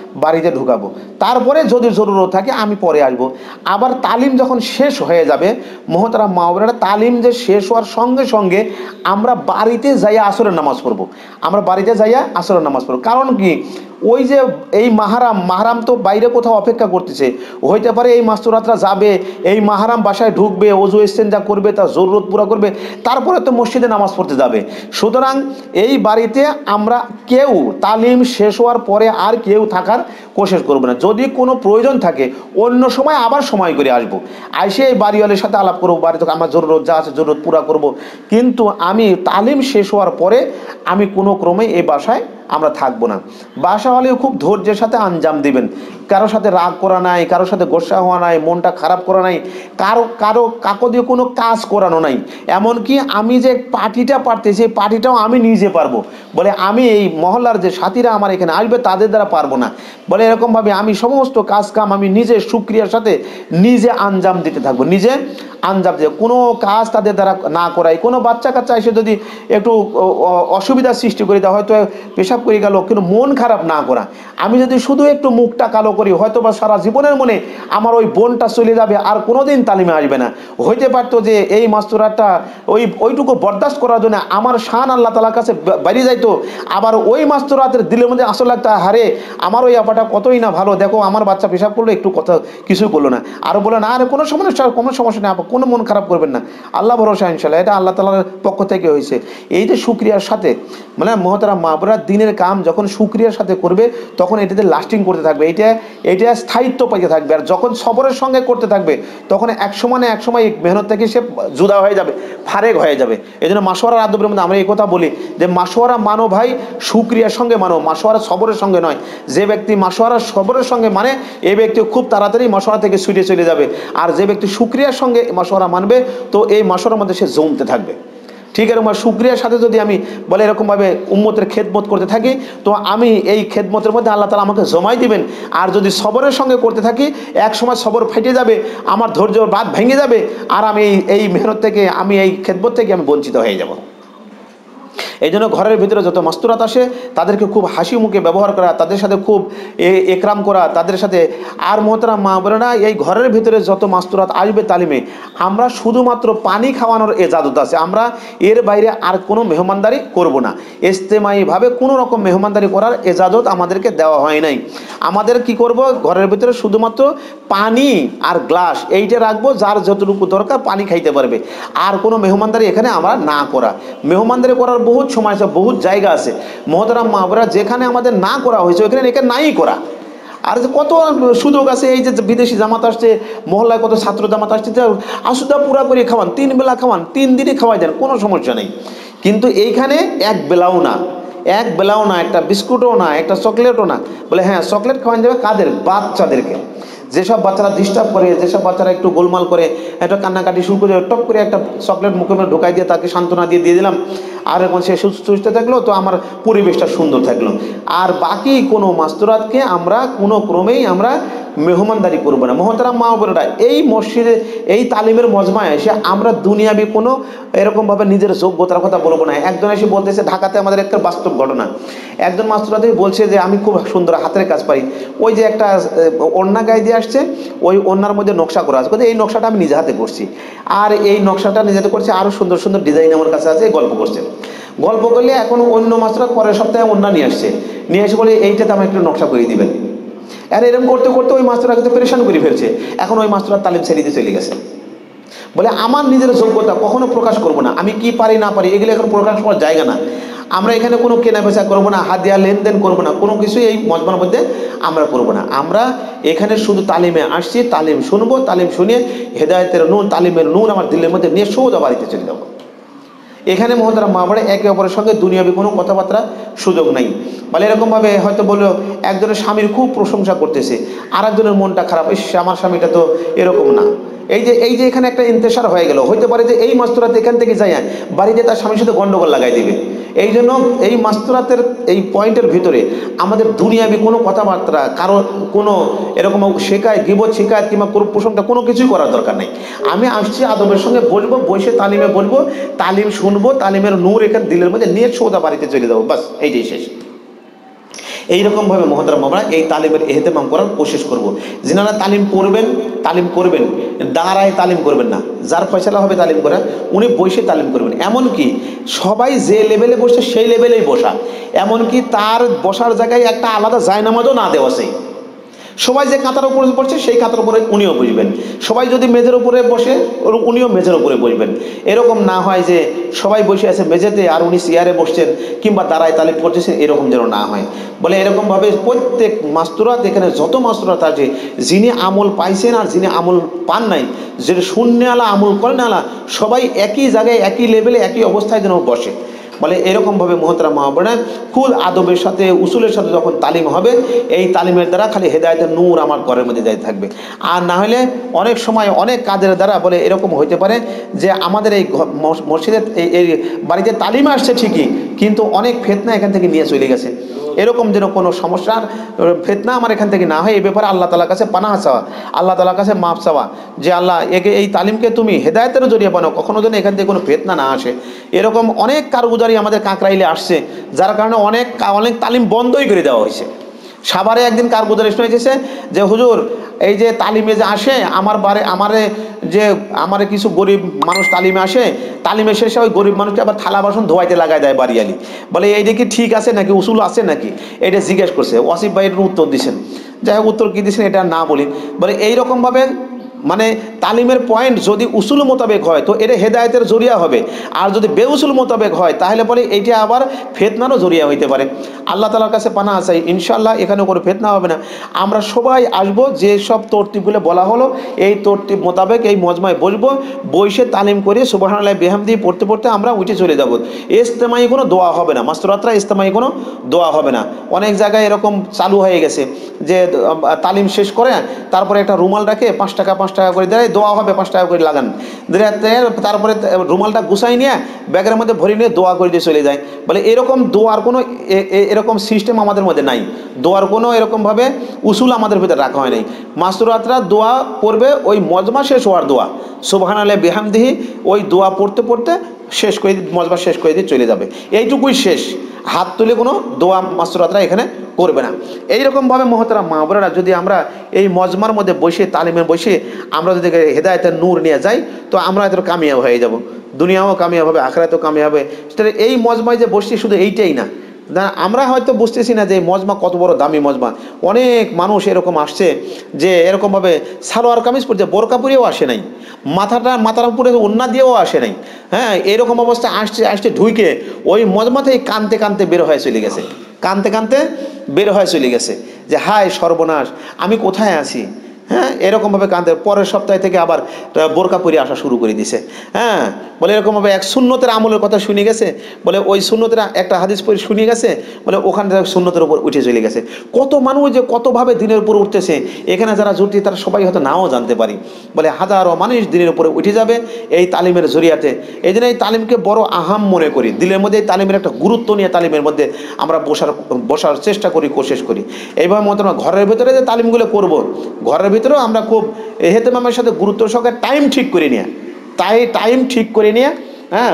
বাড়িতে ঢুকাবো, তারপরে যদি জরুরত থাকে আমি পরে আসবো। আবার তালিম যখন শেষ হয়ে যাবে মোহতারাম মা বোনেরা, তালিম যে শেষ হওয়ার সঙ্গে সঙ্গে আমরা বাড়িতে যাইয়া আসরের নামাজ পড়বো, আমরা বাড়িতে যাইয়া আসরের নামাজ পড়বো। কারণ কি, ওই যে এই মাহারাম মাহারাম তো বাইরে কোথাও অপেক্ষা করতেছে, হইতে পারে এই মাস্তুরাতরা যাবে, এই মাহারাম বাসায় ঢুকবে, অজু ইস্তেঞ্জা করবে, তার জরুরত পুরা করবে, তারপরে তো মসজিদে নামাজ পড়তে যাবে। সুতরাং এই বাড়িতে আমরা কেউ তালিম শেষ হওয়ার পরে আর কেউ থাকার কোশিশ করবো না। যদি কোনো প্রয়োজন থাকে অন্য সময় আবার সময় করে আসবো, আইসে এই বাড়িওয়ালের সাথে আলাপ করবো, বাড়িতে আমার জরুরত যা আছে জরুরত পুরা করব। কিন্তু আমি তালিম শেষ হওয়ার পরে আমি কোনো ক্রমে এই বাসায় আমরা থাকবো না। বাসা হলেও খুব ধৈর্যের সাথে আঞ্জাম দিবেন, কারোর সাথে রাগ করা নাই, কারোর সাথে গোসা হওয়া নাই, মনটা খারাপ করা নাই, কারো কারো কাকো দিয়ে কোনো কাজ করানো নাই। এমনকি আমি যে পার্টিটা পারতেছি এই পার্টিটাও আমি নিজে পারবো, বলে আমি এই মহল্লার যে সাথীরা আমার এখানে আসবে তাদের দ্বারা পারবো না, বলে এরকমভাবে আমি সমস্ত কাজ কাম আমি নিজে সুক্রিয়ার সাথে নিজে আঞ্জাম দিতে থাকবো, নিজে আঞ্জাম দিয়ে কোনো কাজ তাদের দ্বারা না করাই। কোনো বাচ্চা কাচ্চা এসে যদি একটু অসুবিধার সৃষ্টি করে দেয়, হয়তো পেশাব করে গেল, কিন্তু মন খারাপ না করা। আমি যদি শুধু একটু মুখটা কালো করি, হয়তো বা সারা জীবনের মনে আমার ওই বোনটা চলে যাবে, আর কোনোদিন তালিমে আসবে না। হইতে পারতো যে এই মাস্তুরাটা ওই ওইটুকু বরদাস্ত করার জন্য আমার শান আল্লাহ তাআলার কাছে বেরিয়ে যাইতো, আবার ওই মাস্তুরাতের দিলের মধ্যে আসলে লাগতো, হারে আমার ওই আপাটা কতই না ভালো, দেখো আমার বাচ্চা পেশাব করলো একটু কথা কিছু করলো না, আর বলে না আরে কোনো সমস্যা কোনো সমস্যা নেই, কোনো মন খারাপ করবেন না, আল্লাহ ভরসা ইনশাল্লাহ, এটা আল্লাহ তাআলার পক্ষ থেকে হয়েছে। এই যে শুকরিয়ার সাথে মানে মহতারাম মা বোনেরা, দিনের কাম যখন শুকরিয়ার সাথে করবে তখন এটাতে লাস্টিং করতে থাকবে, এটা এটা স্থায়িত্ব পাইতে থাকবে। আর যখন সবরের সঙ্গে করতে থাকবে তখন এক সময় না এক সময় মেহনত থেকে সে জুদা হয়ে যাবে, ফারেক হয়ে যাবে। এই জন্য মাসোয়ারার আদবের মধ্যে আমরা এই কথা বলি যে মাসোয়ারা মানো ভাই, শুকরিয়ার সঙ্গে মানো, মাসোয়ারা সবরের সঙ্গে নয়। যে ব্যক্তি মাসোয়ারা সবরের সঙ্গে মানে এই ব্যক্তি খুব তাড়াতাড়ি মাসোয়ারা থেকে ছুটে চলে যাবে, আর যে ব্যক্তি শুকরিয়ার সঙ্গে মাসোয়ারা মানবে তো এই মাসোয়ারার মধ্যে সে জমতে থাকবে। ঠিক এরকম শুকরিয়ার সাথে যদি আমি বলে এরকমভাবে উম্মতের খেদমত করতে থাকি তো আমি এই খেদমতের মধ্যে আল্লাহ তাআলা আমাকে জমাই দিবেন। আর যদি সবরের সঙ্গে করতে থাকি এক সময় সবর ফেটে যাবে, আমার ধৈর্য বাঁধ ভেঙে যাবে, আর আমি এই এই মেহনত থেকে আমি এই খেদমত থেকে আমি বঞ্চিত হয়ে যাব। এই জন্য ঘরের ভিতরে যত মাস্তুরাত আসে তাদেরকে খুব হাসি মুখে ব্যবহার করা, তাদের সাথে খুব একরাম করা, তাদের সাথে। আর মোহতারাম মা বোনেরা, এই ঘরের ভিতরে যত মাস্তুরাত আসবে তালিমে আমরা শুধুমাত্র পানি খাওয়ানোর এজাজত আছে, আমরা এর বাইরে আর কোনো মেহমানদারি করব না। ইজতেমাইভাবে কোনো রকম মেহমানদারি করার এজাজত আমাদেরকে দেওয়া হয় নাই। আমাদের কি করব, ঘরের ভিতরে শুধুমাত্র পানি আর গ্লাস এইটা রাখবো, যার যতটুকু দরকার পানি খাইতে পারবে, আর কোনো মেহমানদারি এখানে আমরা না করা। মেহমানদারি করার বহুত সময় আছে, বহুত জায়গা আছে মোহতারাম মা বোনেরা, যেখানে আমাদের না করা হয়েছে ওইখানে এখানে নাই করা। আর যে কত সুযোগ আছে, এই যে বিদেশি জামাত আসছে, মহল্লায় কত ছাত্র জামাত আসছে, আসুদা পুরা করে খাওয়ান, তিন বেলা খাওয়ান, তিন দিনই খাওয়াই দেন, কোনো সমস্যা নেই। কিন্তু এইখানে এক বেলাও না, এক বেলাও না, একটা বিস্কুটও না, একটা চকলেটও না। বলে হ্যাঁ চকলেট খাওয়ানো যাবে কাদের? বাচ্চাদেরকে। যেসব বাচ্চারা ডিস্টার্ব করে, যেসব বাচ্চারা একটু গোলমাল করে, একটা কান্নাকাটি শুরু করে, টপ করে একটা চকলেট মুখে মুখে ঢোকাই দিয়ে তাকে সান্ত্বনা দিয়ে দিয়ে দিলাম, আর এখন সে সুস্থ থাকলো, তো আমার পরিবেশটা সুন্দর থাকলো। আর বাকি কোনো মাস্তুরাতকে আমরা কোনো ক্রমেই আমরা মেহমানদারি করবো না। মোহতারাম মা বোনেরা, এই মসজিদে এই তালিমের মজমায় এসে আমরা দুনিয়াবি কোনো এরকমভাবে নিজের যোগ্যতার কথা বলবো না। একজন এসে বলতেছে, ঢাকাতে আমাদের একটা বাস্তব ঘটনা, একজন মাস্তুরাতে বলছে যে আমি খুব সুন্দর হাতের কাজ পারি, ওই যে একটা ওড়না গায়ে দিয়ে আসছে, ওই ওড়নার মধ্যে নকশা করা আছে, এই নকশাটা আমি নিজে হাতে করছি, আর এই নকশাটা নিজে হাতে করছি, আরও সুন্দর সুন্দর ডিজাইন আমার কাছে আছে, গল্প করছে। গল্প করলে এখন অন্য মাস্তুরাত পরের সপ্তাহে ওড়না নিয়ে আসছে, নিয়ে এসে বলে এইটাতে আমার একটু নকশা করে দিবেন। আর এরকম করতে করতে ওই মাস্টাররা কিন্তু পেরেশান করে ফেলছে, এখন ওই মাস্টাররা তালিম ছেড়ে দিয়ে চলে গেছে। বলে আমার নিজের যোগ্যতা কখনো প্রকাশ করব না, আমি কি পারি না পারি এগুলো এখন প্রকাশ করার জায়গা না। আমরা এখানে কোনো কেনা বেচা করবো না, হাত দেওয়া লেনদেন করবো না, কোনো কিছুই এই মজমার মধ্যে আমরা করবো না। আমরা এখানে শুধু তালিমে আসছি, তালিম শুনবো, তালিম শুনিয়ে হেদায়েতের নূর, তালিমের নূর আমার দিলের মধ্যে নিয়ে সোজা বাড়িতে চলে যাবো। এখানে মহতারাম মা বোনেরা একে অপরের সঙ্গে দুনিয়াবি কোনো কথাবার্তা সুযোগ নাই। বলে এরকমভাবে হয়তো বললো একজনের স্বামীর খুব প্রশংসা করতেছে, আর একজনের মনটা খারাপ, ইস আমার স্বামীটা তো এরকম না। এই যে এই যে এখানে একটা ইন্তেশার হয়ে গেল, হইতে পারে যে এই মাস্তুরাত এখান থেকে যায় বাড়িতে তার স্বামীর সাথে গন্ডগোল লাগাই দিবে। এই জন্য এই মাস্তুরাতের এই পয়েন্টের ভিতরে আমাদের দুনিয়াবি কোনো কথাবার্তা, কারো কোনো এরকম শেখায় গিবত শিকায়ত কিংবা কোনো প্রশংসা কোনো কিছুই করার দরকার নেই। আমি আসছি আদবের সঙ্গে বসবো, বসে তালিমে বসবো, তালিম শুনবো, তালিমের নূর এখানে দিলের মধ্যে নিয়ে সোজা বাড়িতে চলে যাবো, বাস এইটাই শেষ। এইরকমভাবে মহতারাম আমরা এই তালিমের এহতেমাম করার কোশিশ করব। যিনারা তালিম পড়বেন তালিম করবেন, দাঁড়ায় তালিম করবেন না। যার ফয়সালা হবে তালিম করা উনি বসে তালিম করবেন। এমনকি সবাই যে লেভেলে বসছে সেই লেভেলেই বসা, এমনকি তার বসার জায়গায় একটা আলাদা জায়নামাজও না দেওয়া। সেই সবাই যে কাতার উপরে বসছে সেই কাতার উপরে উনিও বসবেন। সবাই যদি মেঝের উপরে বসে উনিও মেঝের উপরে বসবেন। এরকম না হয় যে সবাই বসে আছে মেঝেতে আর উনি চেয়ারে বসছেন কিংবা দাঁড়ায় তালিম করতেছেন, এরকম যেন না হয়। বলে এরকমভাবে প্রত্যেক মাস্তুরাত, এখানে যত মাস্তুরাত আছে, যিনি আমল পাইছেন আর যিনি আমল পান নাই, যে শূন্য আলা আমল করেন আলা, সবাই একই জায়গায় একই লেভেলে একই অবস্থায় যেন বসে। বলে এরকমভাবে মহতারাম মাহবোনেরা খুব আদবের সাথে উসুলের সাথে যখন তালিম হবে, এই তালিমের দ্বারা খালি হেদায়েতের নূর আমার ঘরের মধ্যে যাই থাকবে। আর না হলে অনেক সময় অনেক কাজের দ্বারা বলে এরকম হইতে পারে যে আমাদের এই মসজিদের এই বাড়িতে তালিম আসছে ঠিকই, কিন্তু অনেক ফিতনা এখান থেকে নিয়ে চলে গেছে। এরকম যেন কোনো সমস্যার ফিতনা আমার এখান থেকে না হয়, এই ব্যাপারে আল্লাহ তাআলার কাছে পানাহ চাওয়া, আল্লাহ তাআলার কাছে মাফ চাওয়া যে আল্লাহ একে এই তালিমকে তুমি হেদায়েতের জরিয়া বানাও, কখনো যেন এখান থেকে কোনো ফিতনা না আসে। এরকম অনেক কারগুজারি আমাদের কাঁকড়াইলে আসছে, যার কারণে অনেক অনেক তালিম বন্ধই করে দেওয়া হয়েছে। সাভারে একদিন কারগুজারি শুনেছে যে হুজুর এই যে তালিমে যে আসে আমার বারে আমারে যে আমার কিছু গরিব মানুষ তালিমে আসে, তালিমে শেষে ওই গরিব মানুষকে আবার থালা বাসন ধোয়াইতে লাগায় দেয় বাড়িয়ালি। বলে এইটা কি ঠিক আছে নাকি, উসুল আছে নাকি, এটা জিজ্ঞেস করছে। ওয়াসিফ ভাই এর উত্তর দিচ্ছেন, যাই হোক উত্তর কী দিচ্ছেন এটা না বলি। বলে এইরকমভাবে মানে তালিমের পয়েন্ট যদি উসুল মোতাবেক হয় তো এটা হেদায়েতের জরিয়া হবে, আর যদি বেউসুল মোতাবেক হয় তাহলে পরে এইটা আবার ফিতনারও জরিয়া হইতে পারে। আল্লাহ তাআলার কাছে পানাহ চাই ইনশাআল্লাহ এখানে কোনো ফিতনা হবে না। আমরা সবাই আসবো, যে সব তরতিবগুলো বলা হলো এই তরতিব মোতাবেক এই মজমায় বসবো, বসে তালিম করে সুবহানাল্লাহ বিহামদিহি পড়তে পড়তে আমরা উঠে চলে যাব। ইজতেমাই কোনো দোয়া হবে না, মাস্তুরাতরা ইজতেমাই কোনো দোয়া হবে না। অনেক জায়গায় এরকম চালু হয়ে গেছে যে তালিম শেষ করে তারপরে একটা রুমাল রাখে পাঁচ টাকা পাঁচ টাকা করে দেয়, দোয়া হবে পাঁচ টাকা করে লাগান, তারপরে রুমালটা গুছাই নিয়ে ব্যাগের মধ্যে ভরে নিয়ে দোয়া করে দিয়ে চলে যায়। বলে এরকম দোয়ার কোনো এরকম সিস্টেম আমাদের মধ্যে নাই, দোয়ার কোনো এরকমভাবে উসুল আমাদের ভিতরে রাখা হয় নাই। মাস্তুরাতরা দোয়া পড়বে ওই মজমা শেষ হওয়ার দোয়া সুবহানাল্লাহ বিহামদিহি, ওই দোয়া পড়তে পড়তে শেষ করে মজমা শেষ করে দিয়ে চলে যাবে, এইটুকুই শেষ। হাত তুলে কোনো দোয়া মাস্তুরাতরা এখানে করবে না। এইরকমভাবে মহতারাম মা বোনেরা যদি আমরা এই মজমার মধ্যে বসে তালিমে বসে আমরা যদি হেদায়েতের নূর নিয়ে যাই তো আমরা এত কামিয়াব হয়ে যাব, দুনিয়াও কামিয়াব হবে, আখিরাতেও কামিয়াব হবে। সেটা এই মজমায় যে বসছি শুধু এইটাই না, আমরা হয়তো বুঝতেছি না যে মজমা কত বড় দামি মজমা। অনেক মানুষ এরকম আসছে যে এরকমভাবে সালোয়ার কামিজ পরছে, বোরকা পরেও আসে নাই, মাথাটা মাথার উপরে ওন্না দিয়েও আসে নাই। হ্যাঁ, এরকম অবস্থা আসছে আসছে ঢুইকে ওই মজমা থেকে কানতে কানতে বের হয়ে চলে গেছে, কানতে কানতে বের হয়ে চলে গেছে যে হায় সর্বনাশ আমি কোথায় আছি। হ্যাঁ, এরকমভাবে কাঁদে। পরের সপ্তাহ থেকে আবার বোরকা পরে আসা শুরু করে দিছে। হ্যাঁ, বলে এরকমভাবে এক সুন্নতের আমলের কথা শুনে গেছে, বলে ওই সুন্নতের একটা হাদিস পড়ে শুনে গেছে, বলে ওখানে সুন্নতের উপর উঠে চলে গেছে। কত মানুষ যে কতভাবে দিনের উপর উঠতেছে, এখানে যারা জুটি তারা সবাই হয়তো নাও জানতে পারি। বলে হাজারো মানুষ দিনের উপরে উঠে যাবে এই তালিমের জরিয়াতে। এই জন্য এই তালিমকে বড় আহাম মনে করি, দিলের মধ্যে এই তালিমের একটা গুরুত্ব নিয়ে তালিমের মধ্যে আমরা বসার বসার চেষ্টা করি, কোশিশ করি। এইভাবে মতো ঘরের ভেতরে যে তালিমগুলো করব, ঘরের ভিতরেও আমরা খুব এহতেমামের সাথে গুরুত্ব সহকারে টাইম ঠিক করে নিয়ে তাই টাইম ঠিক করে নিয়ে হ্যাঁ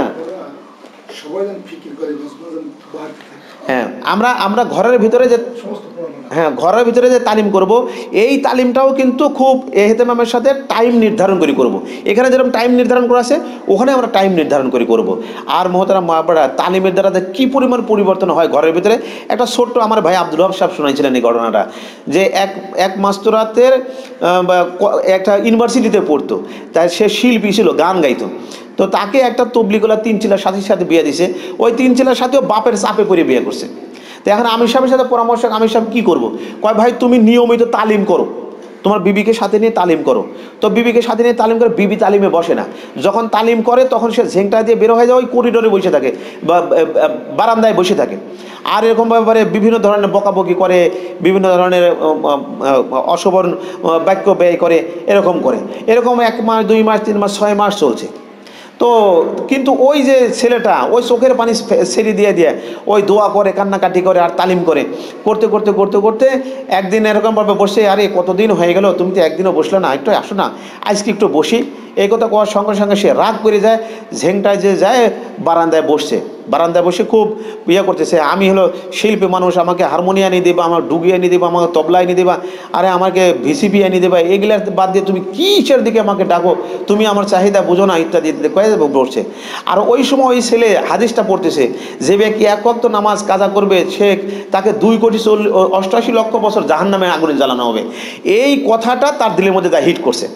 হ্যাঁ আমরা আমরা ঘরের ভিতরে যে হ্যাঁ ঘরের ভিতরে যে তালিম করব, এই তালিমটাও কিন্তু খুব এহতেমামের সাথে টাইম নির্ধারণ করে করব। এখানে যেরকম টাইম নির্ধারণ করা আছে ওখানে আমরা টাইম নির্ধারণ করে করব। আর মহতারাম মাহবারা তালিমের দ্বারা কী পরিমাণ পরিবর্তন হয় ঘরের ভিতরে, একটা ছোট্ট আমার ভাই আব্দুল ওয়াহাব সাহেব শোনাইছিলেন এই ঘটনাটা, যে এক এক মাস্তুরাতের একটা ইউনিভার্সিটিতে পড়তো, তাই সে শিল্পী ছিল, গান গাইতো। তো তাকে একটা তবলিগলা তিন ছেলের সাথীর সাথে বিয়ে দিছে, ওই তিন ছেলের সাথেও বাপের চাপে পড়ে বিয়ে করছে। তো এখন আমির সাহেবের সাথে পরামর্শ, আমির সাহেব কী করবো, কয় ভাই তুমি নিয়মিত তালিম করো, তোমার বিবিকে সাথে নিয়ে তালিম করো। তো বিবিকে সাথে নিয়ে তালিম করে, বিবি তালিমে বসে না, যখন তালিম করে তখন সে ঝেংটা দিয়ে বের হয়ে যায়, ওই করিডোরে বসে থাকে বা বারান্দায় বসে থাকে। আর এরকম ব্যাপারে বিভিন্ন ধরনের বকাবকি করে, বিভিন্ন ধরনের অশোভন বাক্য ব্যয় করে, এরকম করে। এরকম এক মাস দুই মাস তিন মাস ছয় মাস চলছে। তো কিন্তু ওই যে ছেলেটা ওই চোখের পানি ছেড়ে দিয়ে দিয়ে ওই দোয়া করে, কান্নাকাটি করে আর তালিম করে, করতে করতে করতে করতে একদিন এরকমভাবে বসে, আরে কতদিন হয়ে গেল তুমি তো একদিনও বসলে না, একটু আসো না আজকে একটু বসি। এই কথা কোয়ার সঙ্গে সঙ্গে সে রাগ করে যায়, ঝেংটায় যে যায় বারান্দায় বসছে। বারান্দায় বসে খুব ইয়ে করতেছে, আমি হলো শিল্পী মানুষ, আমাকে হারমোনিয়াম এনে দেবা, আমার ডুগি এনে দেবা, আমাকে তবলা এনে দেবা, আরে আমাকে ভিসিপি এনে দেবা, এগুলার বাদ দিয়ে তুমি কিসের দিকে আমাকে ডাকো, তুমি আমার চাহিদা বুঝো না ইত্যাদি ইত্যাদি কয়ে বলছে। আর ওই সময় ওই ছেলে হাদিসটা পড়তেছে, যে ব্যক্তি এক ওয়াক্ত নামাজ কাজা করবে সে তাকে দুই কোটি চল্লিশ অষ্টআশি লক্ষ বছর জাহান্নামে আগুনে জ্বালানো হবে। এই কথাটা তার দিলের মধ্যে তা হিট করছে।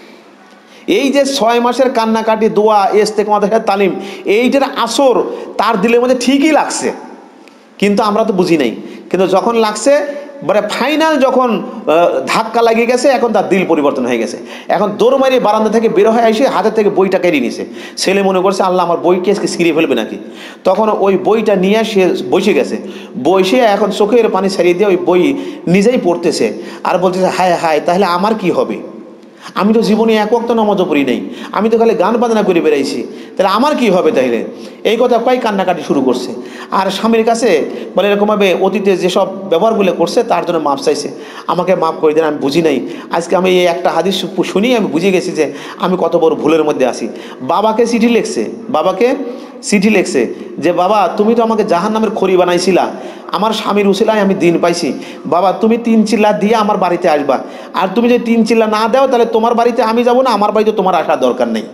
এই যে ছয় মাসের কান্নাকাটি, দোয়া, ইস্তেকামতের তালিম, এইটার আসর তার দিলের মধ্যে ঠিকই লাগছে, কিন্তু আমরা তো বুঝি নাই। কিন্তু যখন লাগছে মানে ফাইনাল যখন ধাক্কা লাগিয়ে গেছে, এখন তার দিল পরিবর্তন হয়ে গেছে। এখন দৌড় মারিয়ে বারান্দা থেকে বের হয়ে এসে হাতের থেকে বইটা কেড়ে নিয়েছে। ছেলে মনে করছে আল্লাহ আমার বইকে ছিঁড়ে ফেলবে নাকি, তখন ওই বইটা নিয়ে সে বসে গেছে। বসে এখন চোখের পানি ছাড়িয়ে দিয়ে ওই বই নিজেই পড়তেছে আর বলতেছে, হায় হায় তাহলে আমার কি হবে, আমি তো জীবনে এক ওয়াক্ত নামাজও পড়ি নাই, আমি তো খালি গান বাজনা করে বেড়াইছি, তাহলে আমার কি হবে তাইলে, এই কথা কয়েক কান্নাকাটি শুরু করছে। আর স্বামীর কাছে বলে এরকমভাবে অতীতে যেসব ব্যবহারগুলো করছে তার জন্য মাপ চাইছে, আমাকে মাফ করে দেন, আমি বুঝি নাই। আজকে আমি এই একটা হাদিস শুনি আমি বুঝে গেছি যে আমি কত বড় ভুলের মধ্যে আছি। বাবাকে চিঠি লিখছে, বাবাকে চিঠি লিখছে যে বাবা তুমি তো আমাকে জাহান্নামের খড়ি বানাইছিলা, আমার স্বামীর উসিলায় আমি দিন পাইছি, বাবা তুমি তিন চিল্লা দিয়ে আমার বাড়িতে আসবা, আর তুমি যদি তিন চিল্লা না দাও তাহলে তোমার বাড়িতে আমি যাব না, আমার বাড়িতে তোমার আসার দরকার নেই।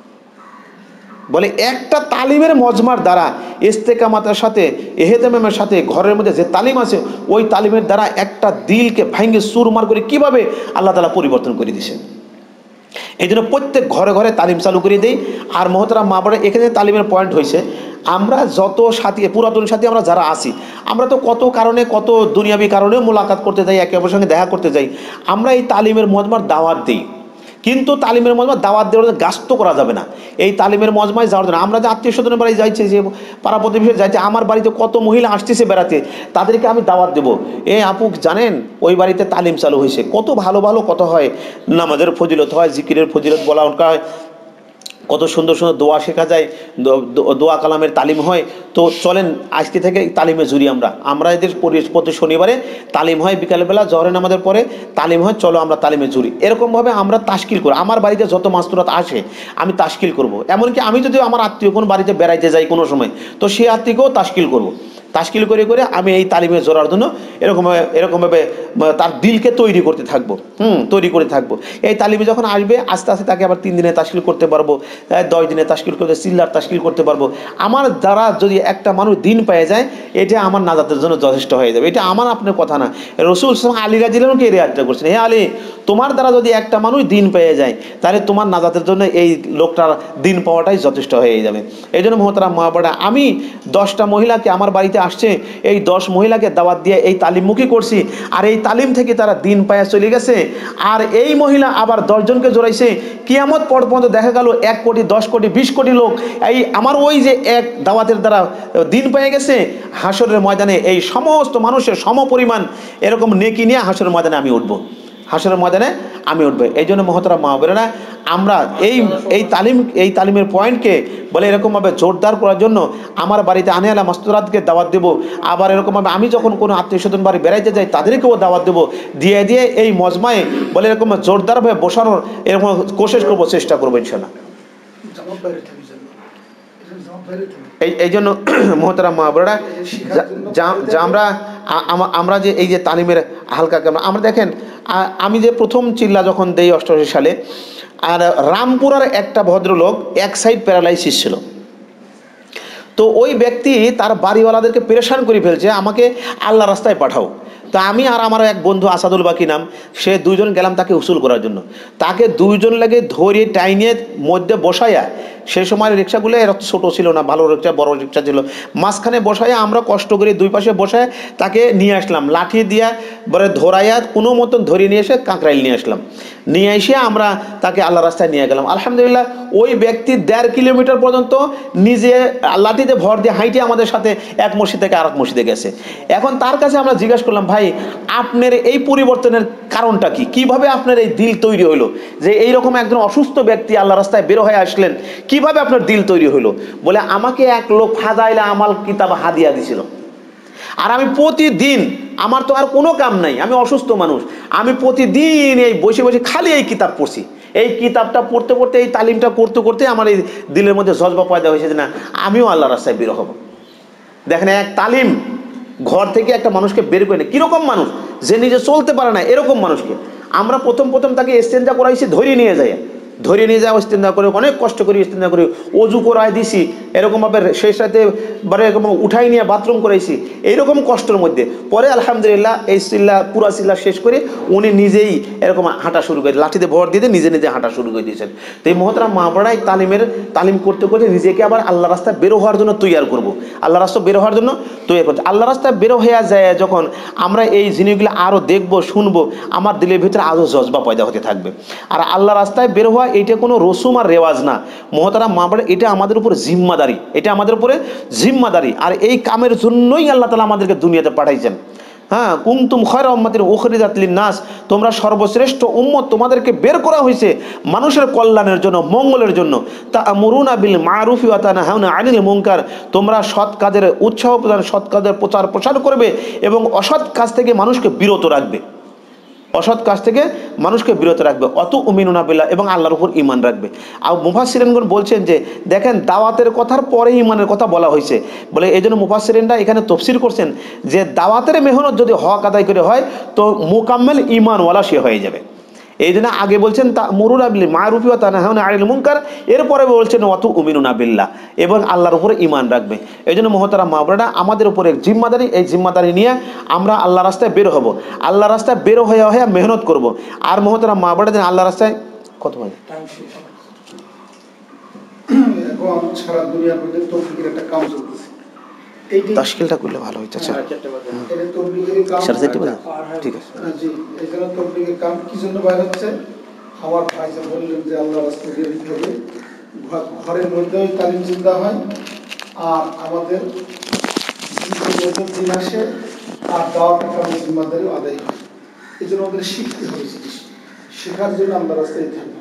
বলে একটা তালিমের মজমার দ্বারা, ইস্তেকামাতের সাথে, এহেতেমের সাথে ঘরের মধ্যে যে তালিম আছে ওই তালিমের দ্বারা একটা দিলকে ভাঙ্গে চুরমার করে কিভাবে আল্লাহ তাআলা পরিবর্তন করে দিয়েছেন। এই জন্য প্রত্যেক ঘরে ঘরে তালিম চালু করে দেই। আর মহতরাম মা বোনেরা, এখানে তালিমের পয়েন্ট হয়েছে, আমরা যত সাথী পুরাতন সাথী আমরা যারা আছি, আমরা তো কত কারণে কত দুনিয়াবি কারণে মোলাকাত করতে যাই, একে অপরের সঙ্গে দেখা করতে যাই, আমরা এই তালিমের মজমার দাওয়াত দিই। কিন্তু তালিমের মজমায় দাওয়াত দেওয়ার গাস্ত করা যাবে না। এই তালিমের মজমায় যাওয়ার জন্য আমরা যে আত্মীয় স্বজনের বাড়ি যাইছে, যে পাড়া প্রতিবেশী যাইছে, আমার বাড়িতে কত মহিলা আসতেছে বেড়াতে, তাদেরকে আমি দাওয়াত দেবো, এ আপু জানেন ওই বাড়িতে তালিম চালু হয়েছে, কত ভালো ভালো কথা হয়, নামাজের ফজিলত হয়, জিকিরের ফজিলত বলা হয়, কত সুন্দর সুন্দর দোয়া শেখা যায়, দোয়া কালামের তালিম হয়। তো চলেন আজকে থেকে তালিমে জুড়ি আমরা আমরা এদের প্রতি শনিবারে তালিম হয়, বিকালবেলা জহরে নামাজের পরে তালিম হয়, চলো আমরা তালিমে জুড়ি। এরকমভাবে আমরা তাশকিল করি। আমার বাড়িতে যত মাস্তুরাত আসে আমি তাশকিল করব। এমনকি আমি যদি আমার আত্মীয় কোন বাড়িতে বেড়াইতে যাই কোনো সময়, তো সেই আত্মীয়কেও তাশকিল করব। তাশকিল করে করে আমি এই তালিমে জোড়ার জন্য এরকমভাবে এরকমভাবে তার দিলকে তৈরি করতে থাকবো, হুম তৈরি করে থাকবো। এই তালিমে যখন আসবে আস্তে আস্তে তাকে আবার তিন দিনে তাশকিল করতে পারবো, দশ দিনে তাশকিল করতে, চিল্লার তাশকিল করতে পারবো। আমার দ্বারা যদি একটা মানুষ দিন পেয়ে যায়, এটা আমার নাজাতের জন্য যথেষ্ট হয়ে যাবে। এটা আমার আপনার কথা না, রসুল আলী রাদিয়াল্লাহু এই রেয়াতটা করছেন, হে আলী তোমার দ্বারা যদি একটা মানুষ দিন পেয়ে যায় তাহলে তোমার নাজাতের জন্য এই লোকটার দিন পাওয়াটাই যথেষ্ট হয়ে যাবে। এই জন্য মহতারাম মা বোনেরা, আমি দশটা মহিলাকে আমার বাড়িতে আসছে, এই দশ মহিলাকে দাওয়াত দিয়ে এই তালিমমুখী করছি, আর এই তালিম থেকে তারা দিন পায়া চলে গেছে। আর এই মহিলা আবার দশজনকে জোড়াইছে, কিয়ামত পর্যন্ত দেখা গেল এক কোটি দশ কোটি বিশ কোটি লোক এই আমার ওই যে এক দাওয়াতের দ্বারা দিন পেয়ে গেছে। হাসরের ময়দানে এই সমস্ত মানুষের সমপরিমাণ এরকম নেকি নিয়ে হাসরের ময়দানে আমি উঠবো, হাসরের ময়দানে আমি উঠবো। এই জন্য মহতরম মা বোনেরা, আমরা এই এই তালিম এই তালিমের পয়েন্টকে বলে এরকমভাবে জোরদার করার জন্য আমার বাড়িতে আনে আলা মাস্তুরাতকে দাওয়াত দেবো। আবার এরকমভাবে আমি যখন কোনো আত্মীয় স্বজন বাড়ি বেড়াইতে যাই তাদেরকেও দাওয়াত দেবো, দিয়ে দিয়ে এই মজমায় বলে এরকম জোরদারভাবে বসানোর এরকম কোশিশ করবো, চেষ্টা করবো ইনশাআল্লাহ। এই এই জন্য মহতরম মা বোনেরা, যা আমরা আমরা যে এই যে তালিমের হালকা আমরা দেখেন, আমি যে প্রথম চিল্লা যখন দেই অষ্টআশি সালে, আর রামপুরার একটা ভদ্রলোক এক সাইড প্যারালাইসিস ছিল। তো ওই ব্যক্তি তার বাড়িওয়ালাদেরকে পেরেশান করে ফেলছে, আমাকে আল্লাহ রাস্তায় পাঠাও। তা আমি আর আমার এক বন্ধু আসাদুল বাকি নাম, সে দুইজন গেলাম তাকে উসুল করার জন্য। তাকে দুইজন লাগে ধরে টাইনে মধ্যে বসাইয়া, সেই সময় রিক্সাগুলো এর ছোটো ছিল না, ভালো রিক্সা বড় রিক্সা ছিল, মাঝখানে বসাইয়া আমরা কষ্ট করে দুই পাশে বসায় তাকে নিয়ে আসলাম, লাঠি দিয়া বলে ধরাইয়া কোনো মতন ধরে নিয়ে এসে কাঁকড়াইল নিয়ে আসলাম। নিয়ে এসে আমরা তাকে আল্লাহ রাস্তায় নিয়ে গেলাম। আলহামদুলিল্লাহ ওই ব্যক্তি দেড় কিলোমিটার পর্যন্ত নিজে লাঠিতে ভর দিয়ে হাইটে আমাদের সাথে এক মসজিদ থেকে আর এক মসজিদে গেছে। এখন তার কাছে আমরা জিজ্ঞাসা করলাম, ভাই আপনার এই পরিবর্তনের কারণটা কি, কিভাবে আপনার এই দিল তৈরি হলো, যে এইরকম একজন অসুস্থ ব্যক্তি আল্লাহ রাস্তায় বের হয়ে আসলেন, কিভাবে আপনার দিল তৈরি হলো? বলে আমাকে এক লোক ফাজাইলে আমাল কিতাব হাদিয়া দিছিল, আর আমি প্রতিদিন, আমার তো আর কোনো কাম নাই, আমি অসুস্থ মানুষ, আমি প্রতিদিন এই বসে বসে খালি এই কিতাব পড়ছি। এই কিতাবটা পড়তে পড়তে, এই তালিমটা করতে করতে আমার এই দিলের মধ্যে জজবা পয়দা হয়েছে যে না আমিও আল্লাহ রাস্তায় বের হব। দেখেন এক তালিম ঘর থেকে একটা মানুষকে বের করে নেয়। কীরকম মানুষ? যে নিজে চলতে পারে না এরকম মানুষকে আমরা প্রথম প্রথম তাকে ইস্তেঞ্জা করাইছি, ধরিয়ে নিয়ে যাই, ধরিয়ে নিয়ে যাওয়া ইস্তেঞ্জা করে অনেক কষ্ট করি, ইস্তেঞ্জা করে অজু করাই দিছি, এরকমভাবে সেই সাথে বারে এরকম উঠাই নিয়ে বাথরুম করাইছি, এইরকম কষ্টের মধ্যে পরে আলহামদুলিল্লাহ এই সিল্লা পুরা সিল্লা শেষ করে উনি নিজেই এরকম হাঁটা শুরু করে, লাঠিতে ভর দিয়ে নিজে নিজে হাঁটা শুরু করে দিয়েছেন। তো এই মহতরাম মা বোনেরা তালিমের তালিম করতে করতে নিজেকে আবার আল্লাহ রাস্তায় বেরো হওয়ার জন্য তৈয়ার করব, আল্লাহ রাস্তায় বেরো হওয়ার জন্য তৈরি করছে। আল্লাহ রাস্তায় বেরো হয়ে যায় যখন আমরা এই জিনিসগুলো আরও দেখবো শুনবো, আমার দিলের ভিতরে আরও জজবা পয়দা হতে থাকবে। আর আল্লাহ রাস্তায় বের হওয়া এইটা কোনো রসুম আর রেওয়াজ না মহতারাম মা বোনেরা, এটা আমাদের উপরে জিম্মাদারি, এটা আমাদের উপরে জিম্মাদারি। আর এই কামের জন্যই আল্লাহ তাআলা আমাদেরকে দুনিয়াতে পাঠাইছেন। হ্যাঁ, কুনতুম খায়রা উম্মাতিন উখরিজাত লিন-নাস, তোমরা সর্বশ্রেষ্ঠ উম্মত, তোমাদেরকে বের করা হয়েছে মানুষের কল্যাণের জন্য, মঙ্গলের জন্য। তা'মুরুনা বিল মা'রুফি ওয়া তানহাউনা আনিল মুনকার, তোমরা সৎ কাজের উৎসাহ প্রদান, সৎ কাজের প্রচার প্রসার করবে এবং অসৎ কাজ থেকে মানুষকে বিরত রাখবে, অসৎ কাজ থেকে মানুষকে বিরত রাখবে। অত উমিনুনা বিল্লাহ, এবং আল্লাহর উপর ঈমান রাখবে। আর মুফাসসিরিনগণ বলছেন যে দেখেন দাওয়াতের কথার পরে ঈমানের কথা বলা হয়েছে, বলে এই জন্য মুফাসসিরিনরা এখানে তাফসীর করছেন যে দাওয়াতের মেহনত যদি হক আদায় করে হয় তো মুকাম্মেল ঈমানওয়ালা সে হয়ে যাবে। এই জন্য আগে বলছেন তা'মুরুনা বিল মা'রুফি ওয়া তানহাউনা আনিল মুনকার, এরপরে বলছেন ওয়া তু'মিনুনা বিল্লাহ, এবং আল্লাহর উপরে ঈমান রাখবে। এই জন্য মহতারাম মা বোনেরা, আমাদের উপরে জিম্মাদারি, এই জিম্মাদারি নিয়ে আমরা আল্লাহ রাস্তায় বের হব, আল্লাহ রাস্তায় বেরো হয়ে হয়ে মেহনত করব। আর মহতারাম মা বোনেরা, আল্লাহ রাস্তায় কত ভাই এখন সারা দুনিয়ার মধ্যে তৌফিকের একটা কাম চলতেছে, এইটা তাশকিলটা করলে ভালো হইতো। আচ্ছা এটা তৌফিকের কাম, ঠিক আছে জি, এখানে তৌফিকের কাম কি জন্য বাইরে হচ্ছে? আমার ভাই যে বললেন যে আল্লাহ রাস্তায় বের হতে হবে, ঘরের মধ্যেও তালিম চিন্তা হয়, আর আমাদের দিন আসে, আর দাওয়াতের কামের জিম্মাদারিও আদায় হয়। এই জন্য আমাদের শিখতে হবে, জিনিস শেখার জন্য আল্লাহ রাস্তায় থাকবে।